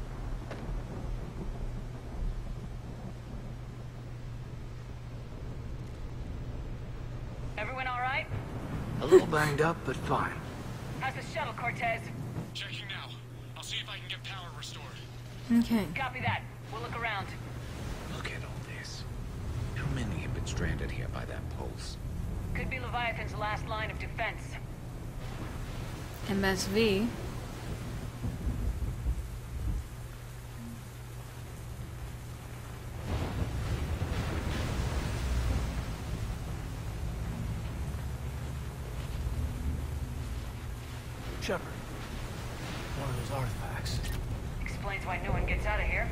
Everyone all right? A little banged up, but fine. How's the shuttle, Cortez? Checking now. I'll see if I can get power restored. Okay. Copy that. We'll look around. Look at all this. How many have been stranded here by that pulse? Could be Leviathan's last line of defense. M S V. Shepard. One of those artifacts. Explains why no one gets out of here.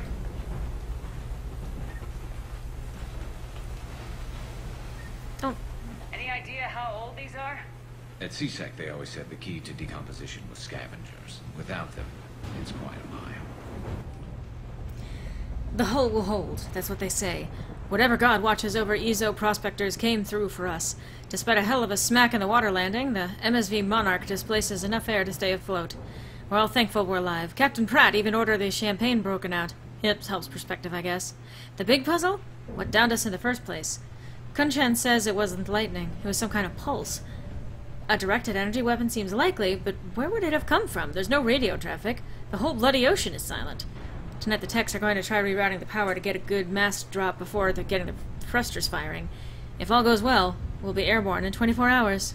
Don't. Any idea how old these are? At C SEC, they always said the key to decomposition was scavengers. Without them, it's quite a mile. The hull will hold. That's what they say. Whatever god watches over Ezo prospectors came through for us. Despite a hell of a smack in the water landing, the M S V Monarch displaces enough air to stay afloat. We're all thankful we're alive. Captain Pratt even ordered the champagne broken out. It helps perspective, I guess. The big puzzle? What downed us in the first place? Kunshan says it wasn't lightning. It was some kind of pulse. A directed energy weapon seems likely, but where would it have come from? There's no radio traffic. The whole bloody ocean is silent. Tonight the techs are going to try rerouting the power to get a good mass drop before they're getting the thrusters firing. If all goes well, we'll be airborne in twenty-four hours.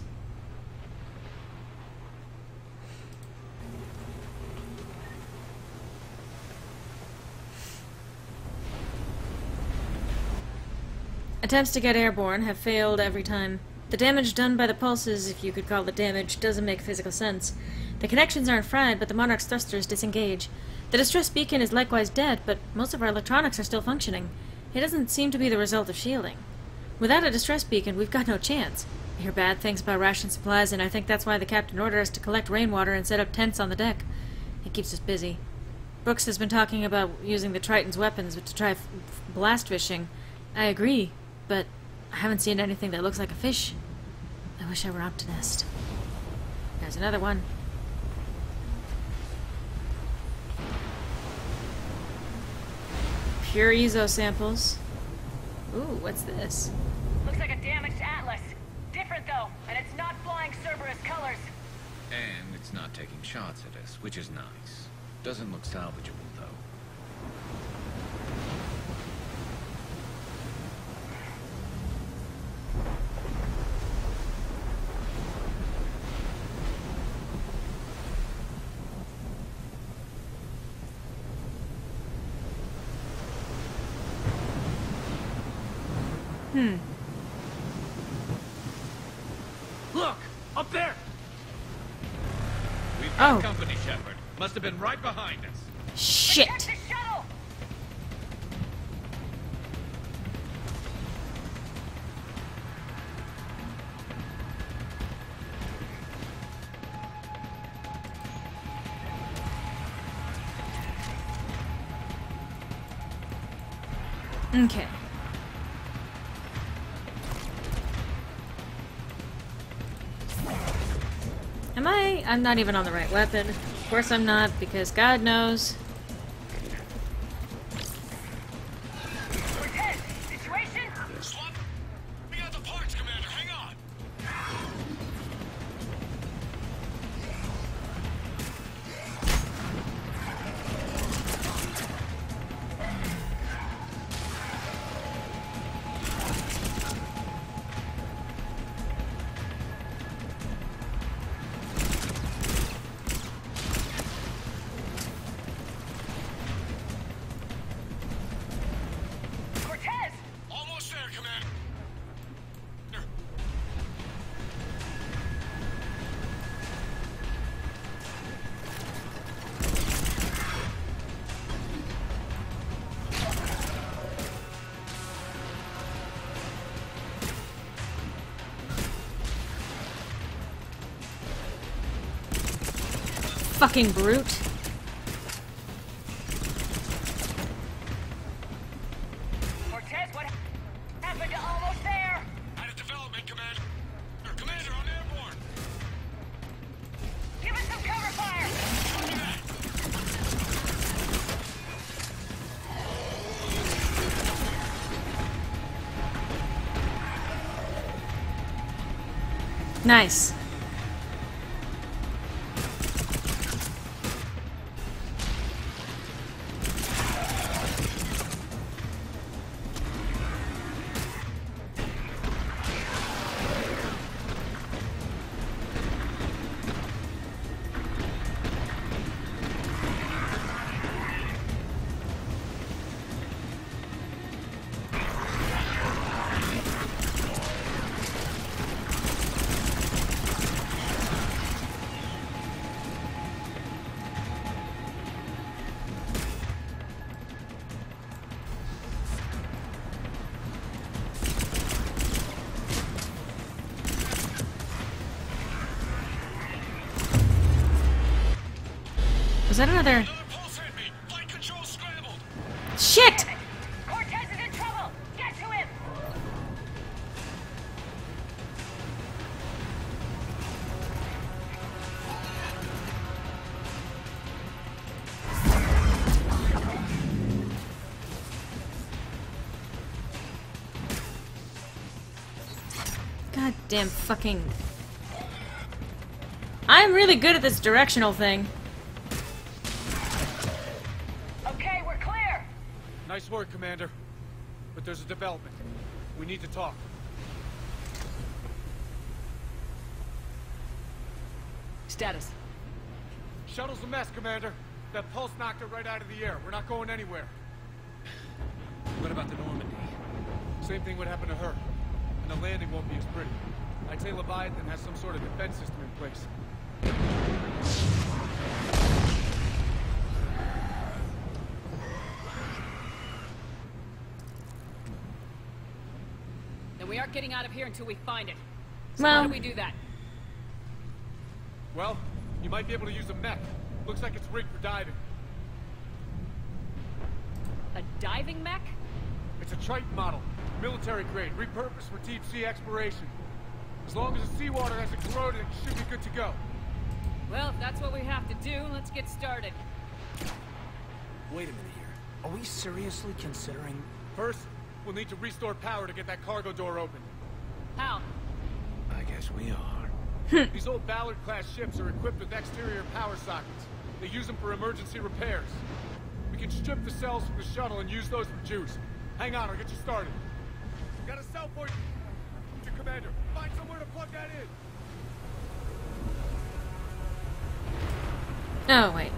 Attempts to get airborne have failed every time. The damage done by the pulses, if you could call it damage, doesn't make physical sense. The connections aren't fried, but the Monarch's thrusters disengage. The distress beacon is likewise dead, but most of our electronics are still functioning. It doesn't seem to be the result of shielding. Without a distress beacon, we've got no chance. I hear bad things about ration supplies, and I think that's why the captain ordered us to collect rainwater and set up tents on the deck. It keeps us busy. Brooks has been talking about using the Triton's weapons to try f blast fishing. I agree, but I haven't seen anything that looks like a fish. I wish I were optimist. There's another one. Pure Ezo samples. Ooh, what's this? Looks like a damaged Atlas. Different though, and it's not flying Cerberus colors. And it's not taking shots at us, which is nice. Doesn't look salvageable, though. Hmm. Look! Up there! We've got Oh. company, Shepard. Must have been right behind us. Shit! Protect the shuttle! Okay. Am I? I'm not even on the right weapon. Of course I'm not, because God knows. Cortez, situation? Swap. We got the parts, Commander. Hang on. Cortez! Almost there, Commander. Fucking brute. Cortez, what happened to almost there? Out of development, Commander. Commander, I'm airborne. Give us some cover fire! Nice. Was that another? Another pulse hit me. Flight control scrambled. Shit! Cortez is in trouble! Get to God damn fucking... I'm really good at this directional thing. Okay, we're clear. Nice work, Commander. But there's a development. We need to talk. Status. Shuttle's a mess, Commander. That pulse knocked it right out of the air. We're not going anywhere. What about the Normandy? Same thing would happen to her. And the landing won't be as pretty. I'd say Leviathan has some sort of defense system in place. Then we aren't getting out of here until we find it. So Well, how do we do that? Well, you might be able to use a mech. Looks like it's rigged for diving. A diving mech? It's a Triton model. Military grade, repurposed for deep sea exploration. As long as the seawater hasn't corroded, it should be good to go. Well, if that's what we have to do, let's get started. Wait a minute here. Are we seriously considering... First, we'll need to restore power to get that cargo door open. How? I guess we are. These old Ballard-class ships are equipped with exterior power sockets. They use them for emergency repairs. We can strip the cells from the shuttle and use those for juice. Hang on, I'll get you started. Got a cell point to Commander. Find somewhere to plug that in. oh, wait.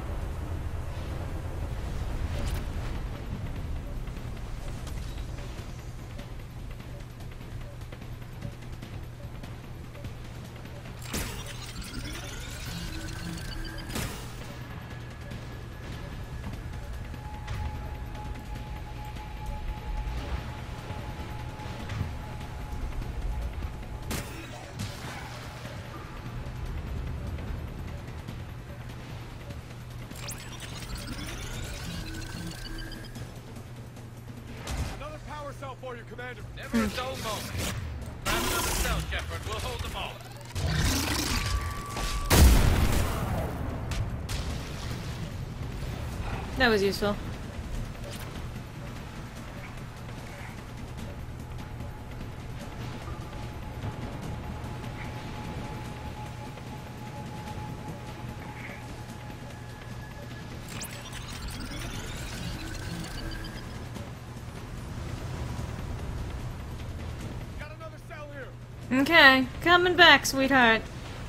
Cell for you, Commander. Never a dull moment. Grab another cell, Shepard. We'll hold them all. That was useful. Okay, coming back, sweetheart.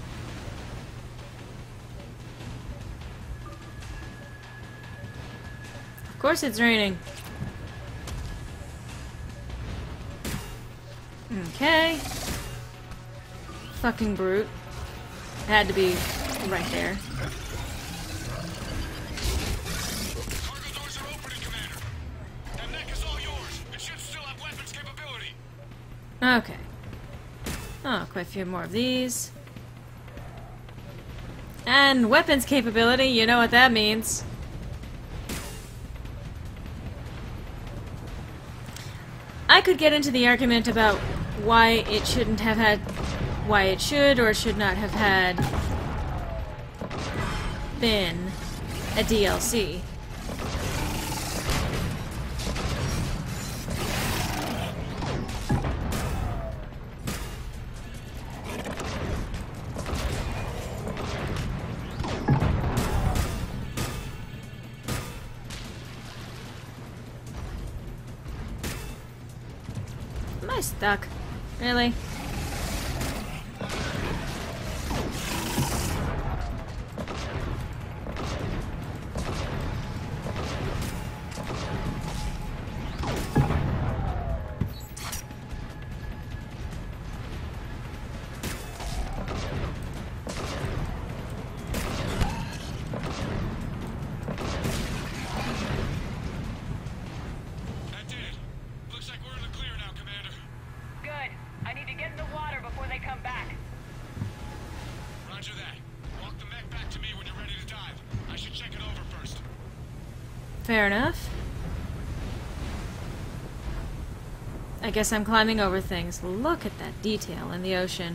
Of course it's raining. Okay. Fucking brute. Had to be right there. Cargo doors are opening, Commander. That mech is all yours. It should still have weapons capability. Okay. Oh, quite a few more of these. And weapons capability, you know what that means. I could get into the argument about why it shouldn't have had, why it should or should not have had been a D L C. Am I stuck? Really? That did it. Looks like we're in the clear now, Commander. Good. I need to get in the water before they come back. Roger that. Walk the mech back to me when you're ready to dive. I should check it over first. Fair enough. I guess I'm climbing over things. Look at that detail in the ocean.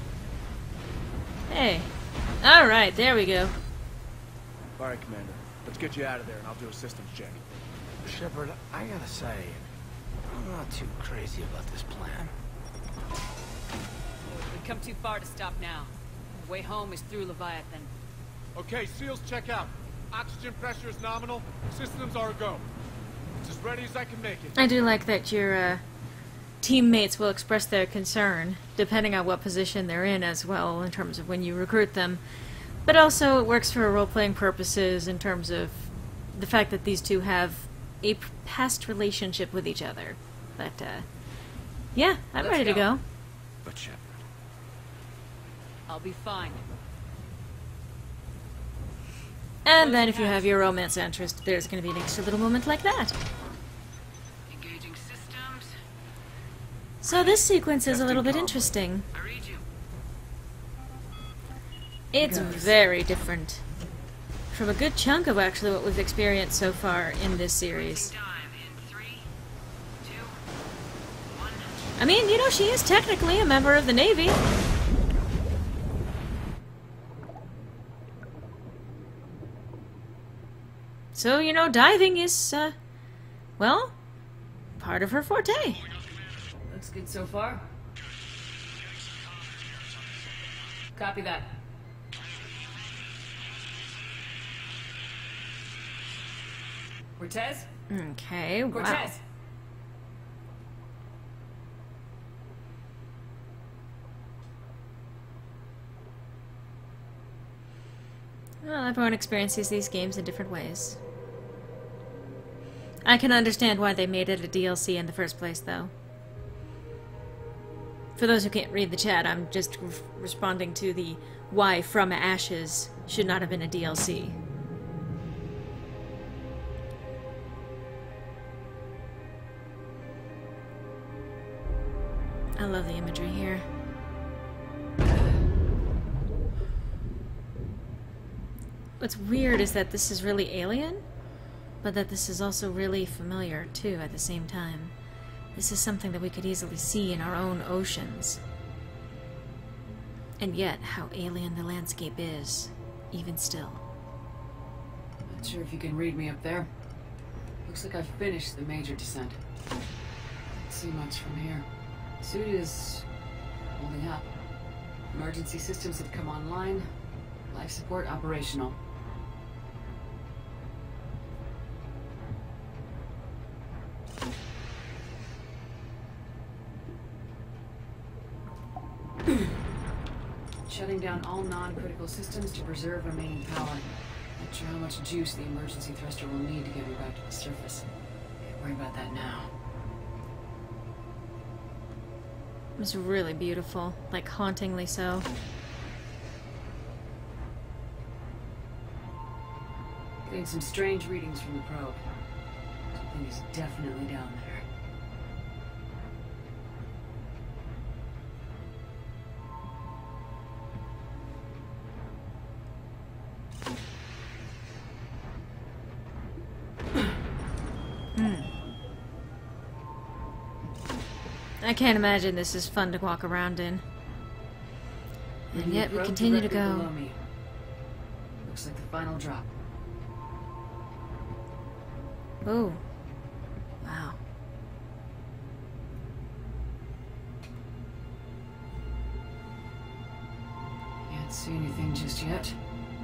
Hey. Alright, there we go. All right, Commander. Let's get you out of there, and I'll do a systems check. Shepard, I gotta say, I'm not too crazy about this plan. We've come too far to stop now. The way home is through Leviathan. Okay, SEALs check out. Oxygen pressure is nominal. Systems are a go. It's as ready as I can make it. I do like that your uh, teammates will express their concern, depending on what position they're in as well, in terms of when you recruit them. But also it works for role-playing purposes in terms of the fact that these two have a past relationship with each other. But, uh, yeah, I'm Let's ready to go. go. But Shepard. I'll be fine. And then if you have your romance interest, there's going to be an extra little moment like that. Engaging systems. So this sequence is a little bit Testing interesting. I read you. It's very different from a good chunk of actually what we've experienced so far in this series. Time in three, two, one. I mean, you know, she is technically a member of the Navy. So, you know, diving is, uh, well, part of her forte. Looks good so far. Copy that. Cortez? Okay, wow. Cortez! Well, everyone experiences these games in different ways. I can understand why they made it a D L C in the first place, though. For those who can't read the chat, I'm just re responding to the why From Ashes should not have been a D L C. I love the imagery here. What's weird is that this is really alien, but that this is also really familiar, too, at the same time. This is something that we could easily see in our own oceans. And yet, how alien the landscape is, even still. Not sure if you can read me up there. Looks like I've finished the major descent. Can't see much from here. The suit is holding up. Emergency systems have come online. Life support operational. Shutting down all non-critical systems to preserve remaining power. Not sure how much juice the emergency thruster will need to get me back to the surface. Can't worry about that now. It was really beautiful, like hauntingly so. Getting some strange readings from the probe. Something is definitely down there. I can't imagine this is fun to walk around in. And yet we continue to go. Below me. Looks like the final drop. Oh. Wow. Can't see anything just yet.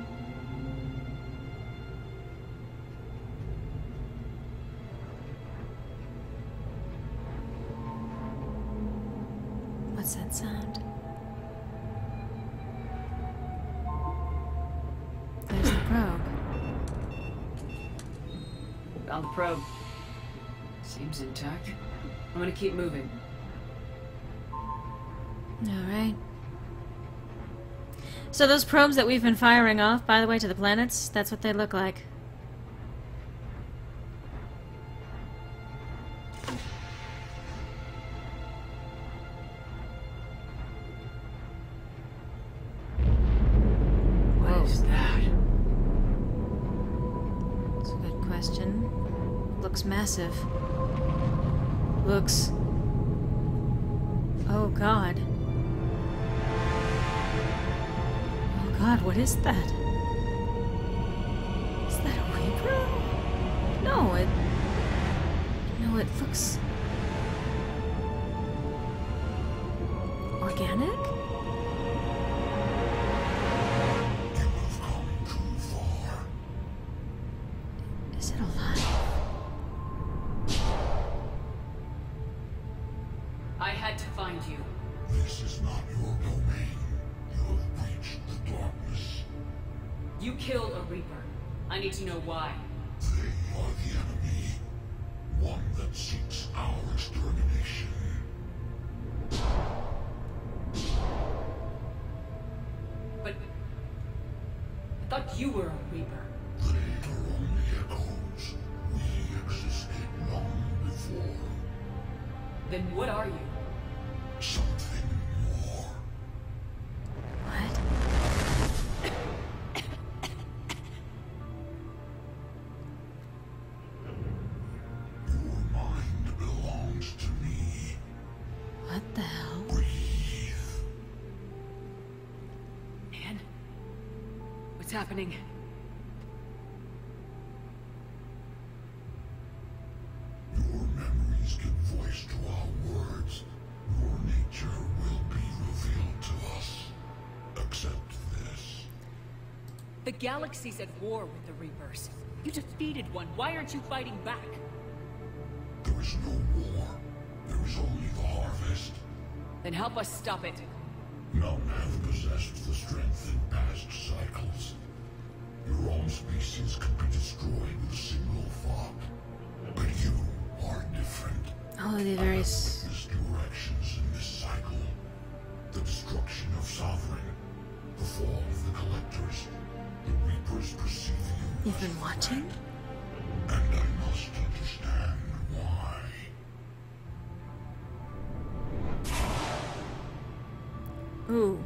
What's that sound? There's the probe. Found the probe. Seems intact. I'm gonna keep moving. Alright. So those probes that we've been firing off, by the way, to the planets, that's what they look like. What is that? That's a good question. Looks massive. Looks... Oh god. Oh god, what is that? Is that a Reaper? No, it... No, it looks... organic? had to find you. This is not your domain. You have breached the darkness. You killed a Reaper. I need to know why. They are the enemy. One that seeks our extermination. But... I thought you were a Reaper. They are only echoes. We existed long before. Then what are you? Something more. What? Your mind belongs to me. What the hell? Breathe. Anne? What's happening? Your memories give voice to our words. Your nature will be revealed to us. Accept this. The galaxy's at war with the Reapers. You defeated one. Why aren't you fighting back? There is no war. There is only the harvest. Then help us stop it. None have possessed the strength in past cycles. Your own species could be destroyed with a single thought. But you are different. Oh, they're very... Witnessed your actions in this cycle. The destruction of Sovereign. The fall of the Collectors. The Reapers perceive you. You've been watching? And I must understand why. Ooh.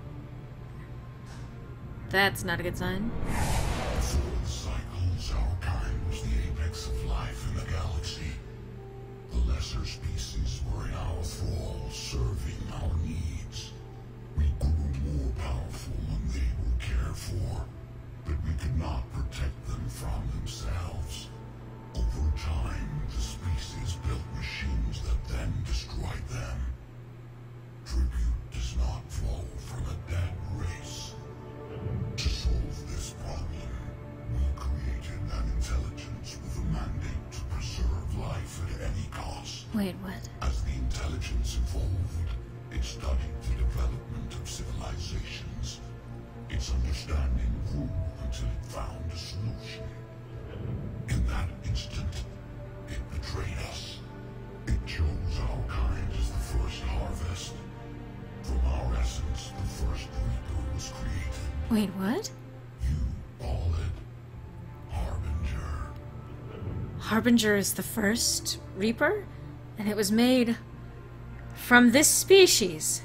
That's not a good sign. Before the cycles, our kind was the apex of life in the galaxy. The lesser species were in our thrall, serving our needs. We grew more powerful than they were cared for, but we could not protect them from themselves. Over time, the species built machines that then destroyed them. Tribute does not flow from a dead race. To solve this problem, we created an intelligence with a mandate to preserve life at any cost. Wait, what? As the intelligence evolved, it studied the development of civilizations. Its understanding grew until it found a solution. In that instant, it betrayed us. It chose our kind as the first harvest. From our essence, the first Reaper was created. Wait, what? You call it Harbinger. Harbinger is the first Reaper? And it was made from this species.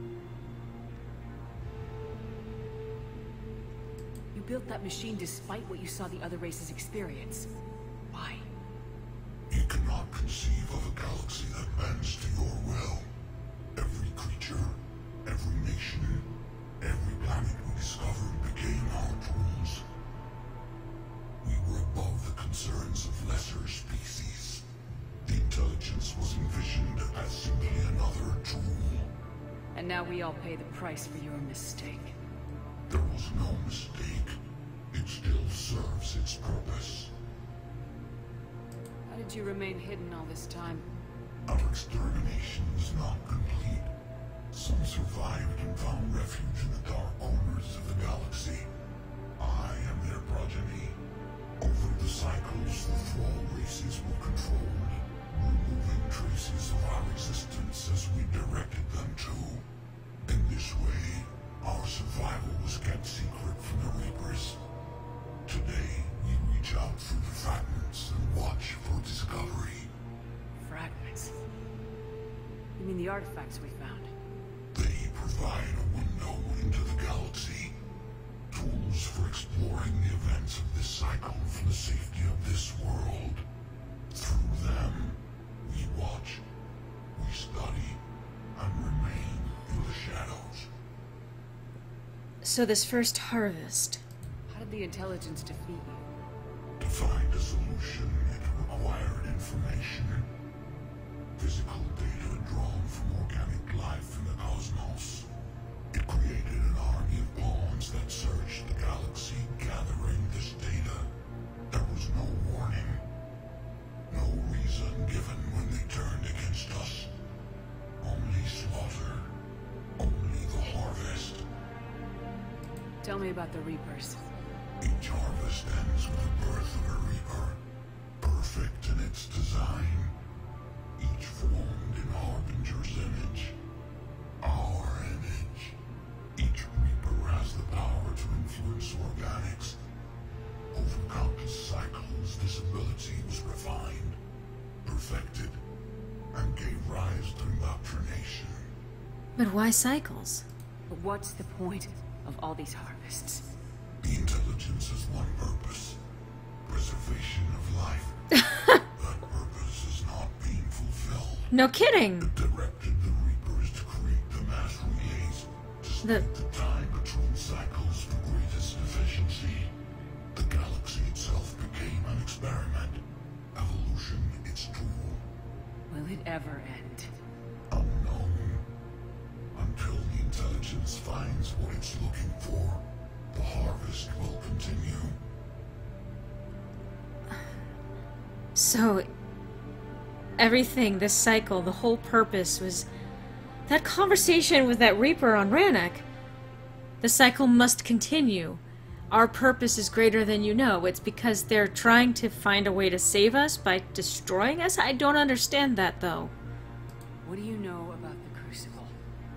You built that machine despite what you saw the other races experience. Why? You cannot conceive of a galaxy that bends to your will. Every creature, every nation, every planet we discovered became our tools. We were above the concerns of lesser species. The intelligence was envisioned as simply another tool. And now we all pay the price for your mistake. There was no mistake. It still serves its purpose. How did you remain hidden all this time? Our extermination was not complete. Some survived and found refuge in the dark corners of the galaxy. I am their progeny. Over the cycles, the thrall races were controlled, removing traces of our existence as we directed them to. In this way, our survival was kept secret from the Reapers. Today, we reach out through the fragments and watch for discovery. Fragments? You mean the artifacts we found? They provide a window into the galaxy. Tools for exploring the events of this cycle for the safety of this world. Through them, we watch, we study, and remain in the shadows. So this first harvest. How did the intelligence defeat you? To find a solution, it required information. Physical data drawn from organic life in the cosmos. It created an army of pawns that searched the galaxy, gathering this data. There was no warning. No reason given when they turned against us. Only Tell me about the Reapers. Each harvest ends with the birth of a Reaper, perfect in its design, each formed in Harbinger's image, our image. Each Reaper has the power to influence organics. Over countless cycles, this ability was refined, perfected, and gave rise to indoctrination. But why cycles? But what's the point of all these harvests? The intelligence has one purpose. Preservation of life. That purpose is not being fulfilled. No kidding! It directed the Reapers to create the mass relays, to split the... the time between cycles for greatest efficiency. The galaxy itself became an experiment. Evolution its tool. Will it ever end? Unknown. Until the intelligence finds what it's looking for, the harvest will continue. So, everything, this cycle, the whole purpose was that conversation with that Reaper on Rannoch. The cycle must continue. Our purpose is greater than you know. It's because they're trying to find a way to save us by destroying us? I don't understand that, though. What do you know about the Crucible?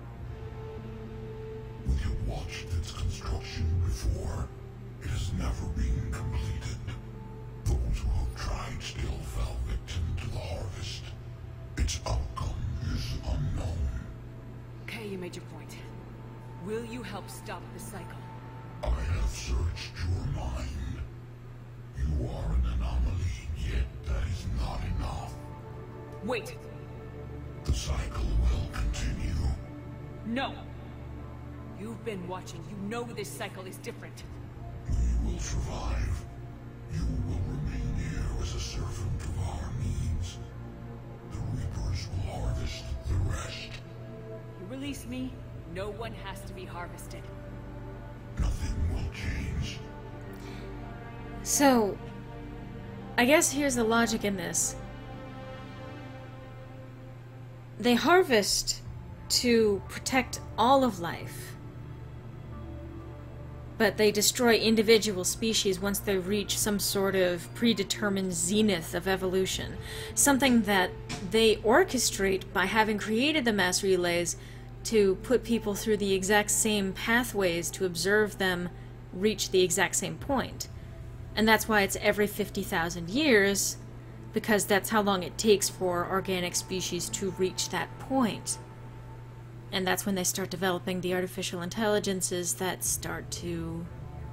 We have watched its construction before. It has never been completed. Those who have tried still fell victim to the harvest. Its outcome is unknown. Okay, you made your point. Will you help stop the cycle? I have searched your mind. You are an anomaly, yet that is not enough. Wait! The cycle will continue. No! You've been watching. You know this cycle is different. We will survive. You will remain here as a servant of our needs. The Reapers will harvest the rest. You release me, no one has to be harvested. Nothing will change. So, I guess here's the logic in this. They harvest to protect all of life, but they destroy individual species once they reach some sort of predetermined zenith of evolution. Something that they orchestrate by having created the mass relays to put people through the exact same pathways to observe them reach the exact same point. And that's why it's every fifty thousand years, because that's how long it takes for organic species to reach that point. And that's when they start developing the artificial intelligences that start to...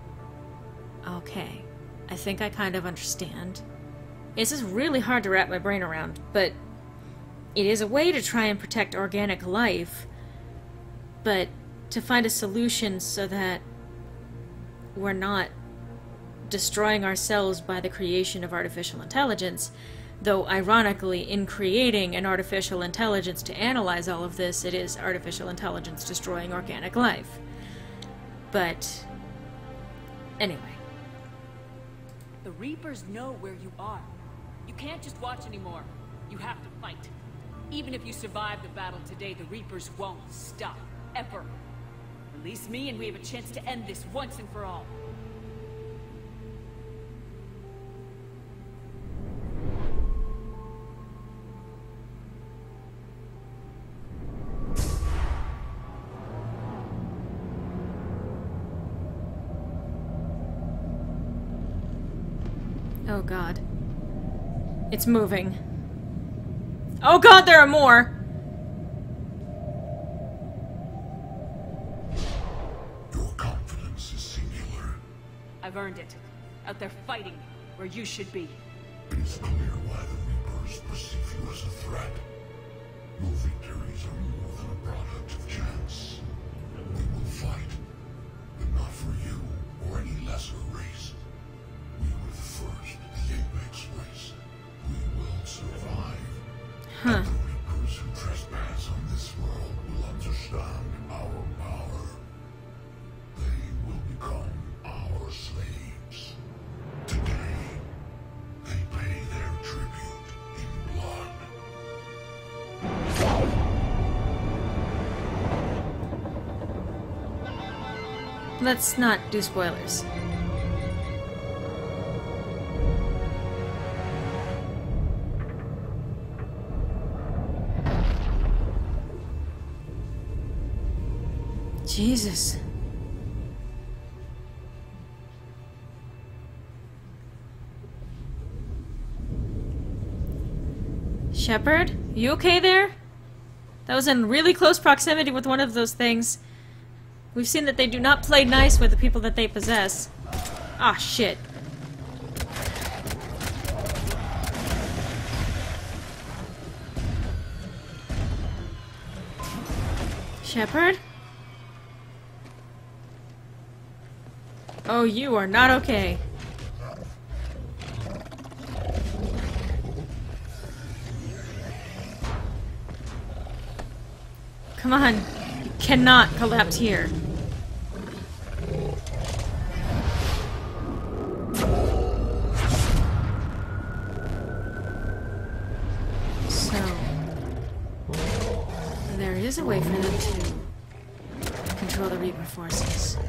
Okay, I think I kind of understand. This is really hard to wrap my brain around, but it is a way to try and protect organic life, but to find a solution so that we're not destroying ourselves by the creation of artificial intelligence. Though, ironically, in creating an artificial intelligence to analyze all of this, it is artificial intelligence destroying organic life. But, anyway. The Reapers know where you are. You can't just watch anymore. You have to fight. Even if you survive the battle today, the Reapers won't stop. Ever. Release me and we have a chance to end this once and for all. Oh god. It's moving. Oh god, there are more! Your confidence is singular. I've earned it. Out there fighting, where you should be. It is clear why the Reapers perceive you as a threat. Your victories are more than a product of chance. We will fight, but not for you or any lesser race. We were the first, the Apex race. We will survive. Huh. And the Reapers who trespass on this world will understand our power. They will become our slaves. Today, they pay their tribute in blood. Let's not do spoilers. Jesus. Shepard? You okay there? That was in really close proximity with one of those things. We've seen that they do not play nice with the people that they possess. Ah, shit. Shepard? Oh, you are not okay. Come on. You cannot collapse here. So... there is a way for them to control the Reaper forces.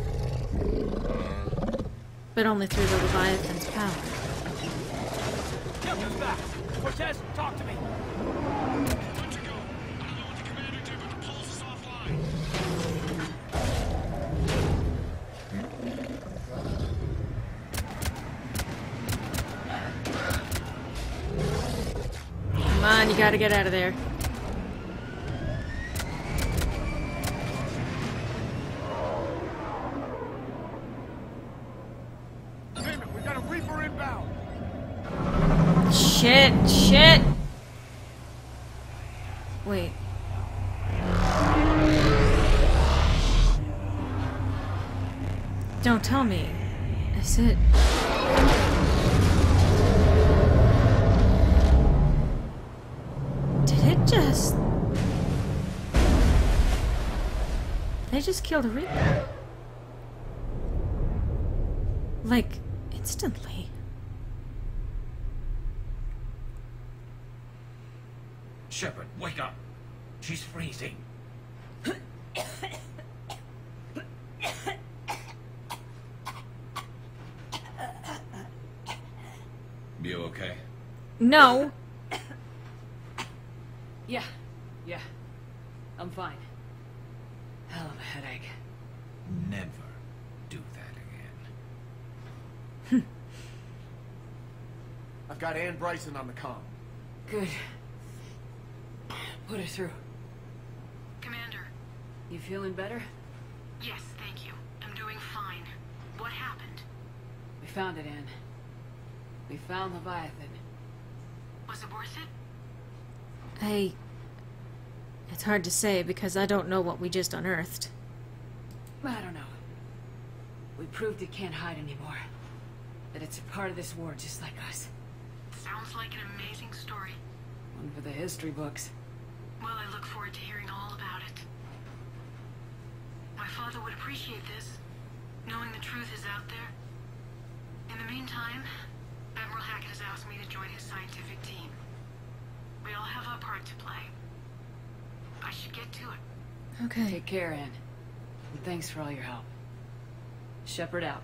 But only through the Leviathan's power. Captain's back! Cortez, talk to me! Come on, you gotta get out of there. Damn it, we got a Reaper inbound! Shit, shit! Wait. Don't tell me. Is it... Did it just... They just killed a Reaper? Like, instantly. Shepard, wake up. She's freezing. You okay? No. Yeah, yeah. I'm fine. Hell of a headache. Never do that again. I've got Ann Bryson on the comm. Good. Put her through. Commander. You feeling better? Yes, thank you. I'm doing fine. What happened? We found it, Ann. We found Leviathan. Was it worth it? I... It's hard to say because I don't know what we just unearthed. I don't know. We proved it can't hide anymore. That it's a part of this war just like us. Sounds like an amazing story. One for the history books. Well, I look forward to hearing all about it. My father would appreciate this, knowing the truth is out there. In the meantime, Admiral Hackett has asked me to join his scientific team. We all have our part to play. I should get to it. Okay. Take care, Ann. And thanks for all your help. Shepard out.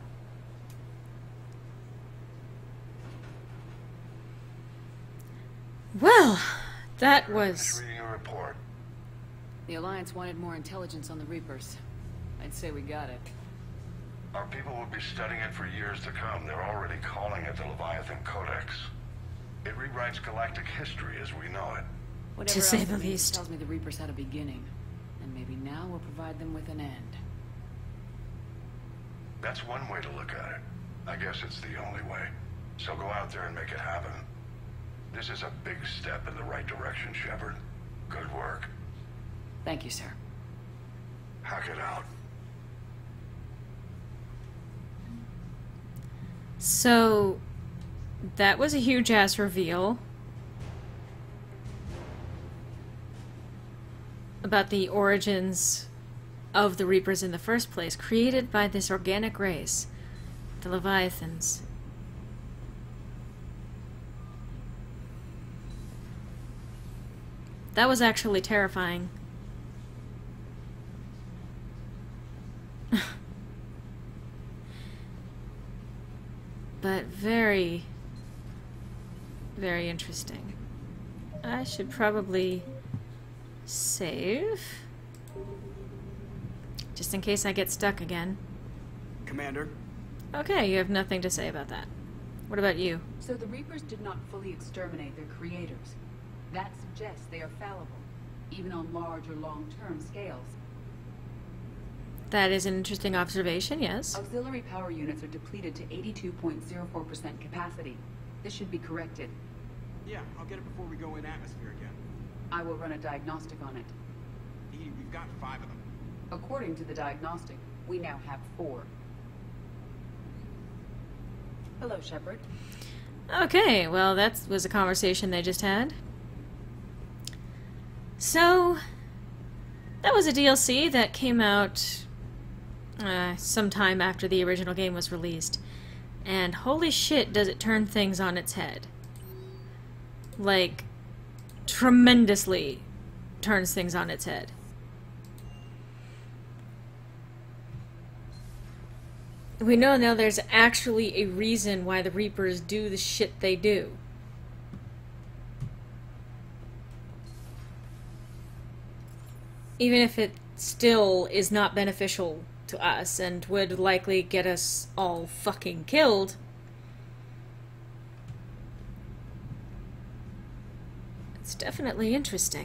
Well, that was... Reading a report. The Alliance wanted more intelligence on the Reapers. I'd say we got it. Our people will be studying it for years to come. They're already calling it the Leviathan Codex. It rewrites galactic history as we know it. Whatever To say else the it means, least. it tells me the Reapers had a beginning. And maybe now we'll provide them with an end. That's one way to look at it. I guess it's the only way. So go out there and make it happen. This is a big step in the right direction, Shepard. Good work. Thank you, sir. Hack it out. So, that was a huge-ass reveal about the origins of the Reapers in the first place, created by this organic race, the Leviathans. That was actually terrifying. very, very interesting. I should probably save. Just in case I get stuck again. Commander? Okay, you have nothing to say about that. What about you? So the Reapers did not fully exterminate their creators. That suggests they are fallible, even on large or long-term scales. That is an interesting observation, yes. Auxiliary power units are depleted to eighty-two point zero four percent capacity. This should be corrected. Yeah, I'll get it before we go in atmosphere again. I will run a diagnostic on it. Edie, we've got five of them. According to the diagnostic, we now have four. Hello, Shepard. Okay, well, that was a conversation they just had. So, that was a D L C that came out uh, sometime after the original game was released. And holy shit, does it turn things on its head. Like, tremendously turns things on its head. We know now there's actually a reason why the Reapers do the shit they do. Even if it still is not beneficial to us and would likely get us all fucking killed. It's definitely interesting.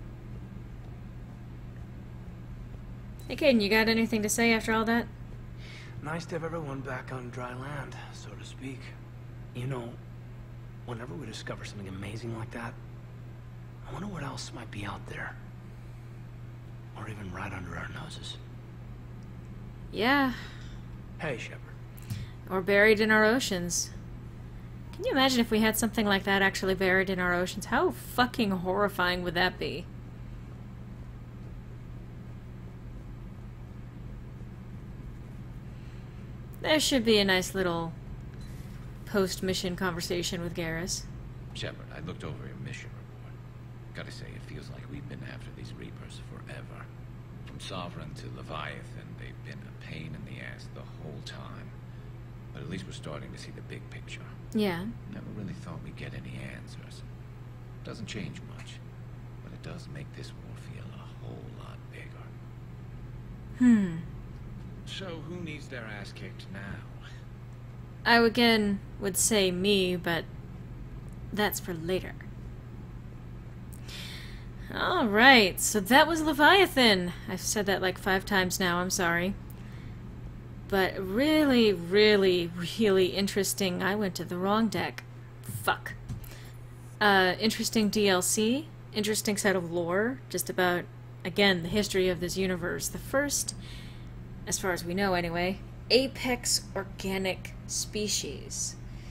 Hey, Caden, you got anything to say after all that? Nice to have everyone back on dry land, so to speak. You know, whenever we discover something amazing like that, I wonder what else might be out there. Or even right under our noses. Yeah. Hey, Shepard. Or buried in our oceans. Can you imagine if we had something like that actually buried in our oceans? How fucking horrifying would that be? There should be a nice little post-mission conversation with Garrus. Shepard, I looked over your mission report. Gotta say, it feels like we've been after these Reapers forever. From Sovereign to Leviathan, they've been a pain in the ass the whole time. But at least we're starting to see the big picture. Yeah. Never really thought we'd get any answers. Doesn't change much, but it does make this war feel a whole lot bigger. Hmm. So, who needs their ass kicked now? I again would say me, but that's for later. Alright, so that was Leviathan. I've said that like five times now, I'm sorry. But really, really, really interesting. I went to the wrong deck. Fuck. Uh, interesting D L C. Interesting set of lore. Just about, again, the history of this universe. The first, as far as we know anyway, apex organic species.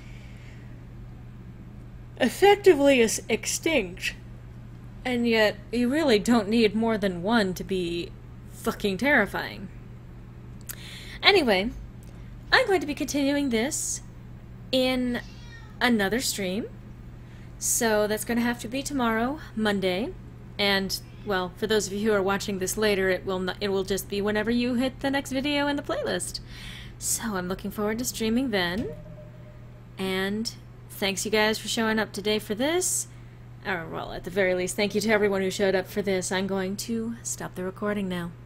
Effectively is extinct. And yet, you really don't need more than one to be fucking terrifying. Anyway, I'm going to be continuing this in another stream. So that's going to have to be tomorrow, Monday. And, well, for those of you who are watching this later, it will not, it will just be whenever you hit the next video in the playlist. So I'm looking forward to streaming then. And thanks you guys for showing up today for this. Or, well, at the very least, thank you to everyone who showed up for this. I'm going to stop the recording now.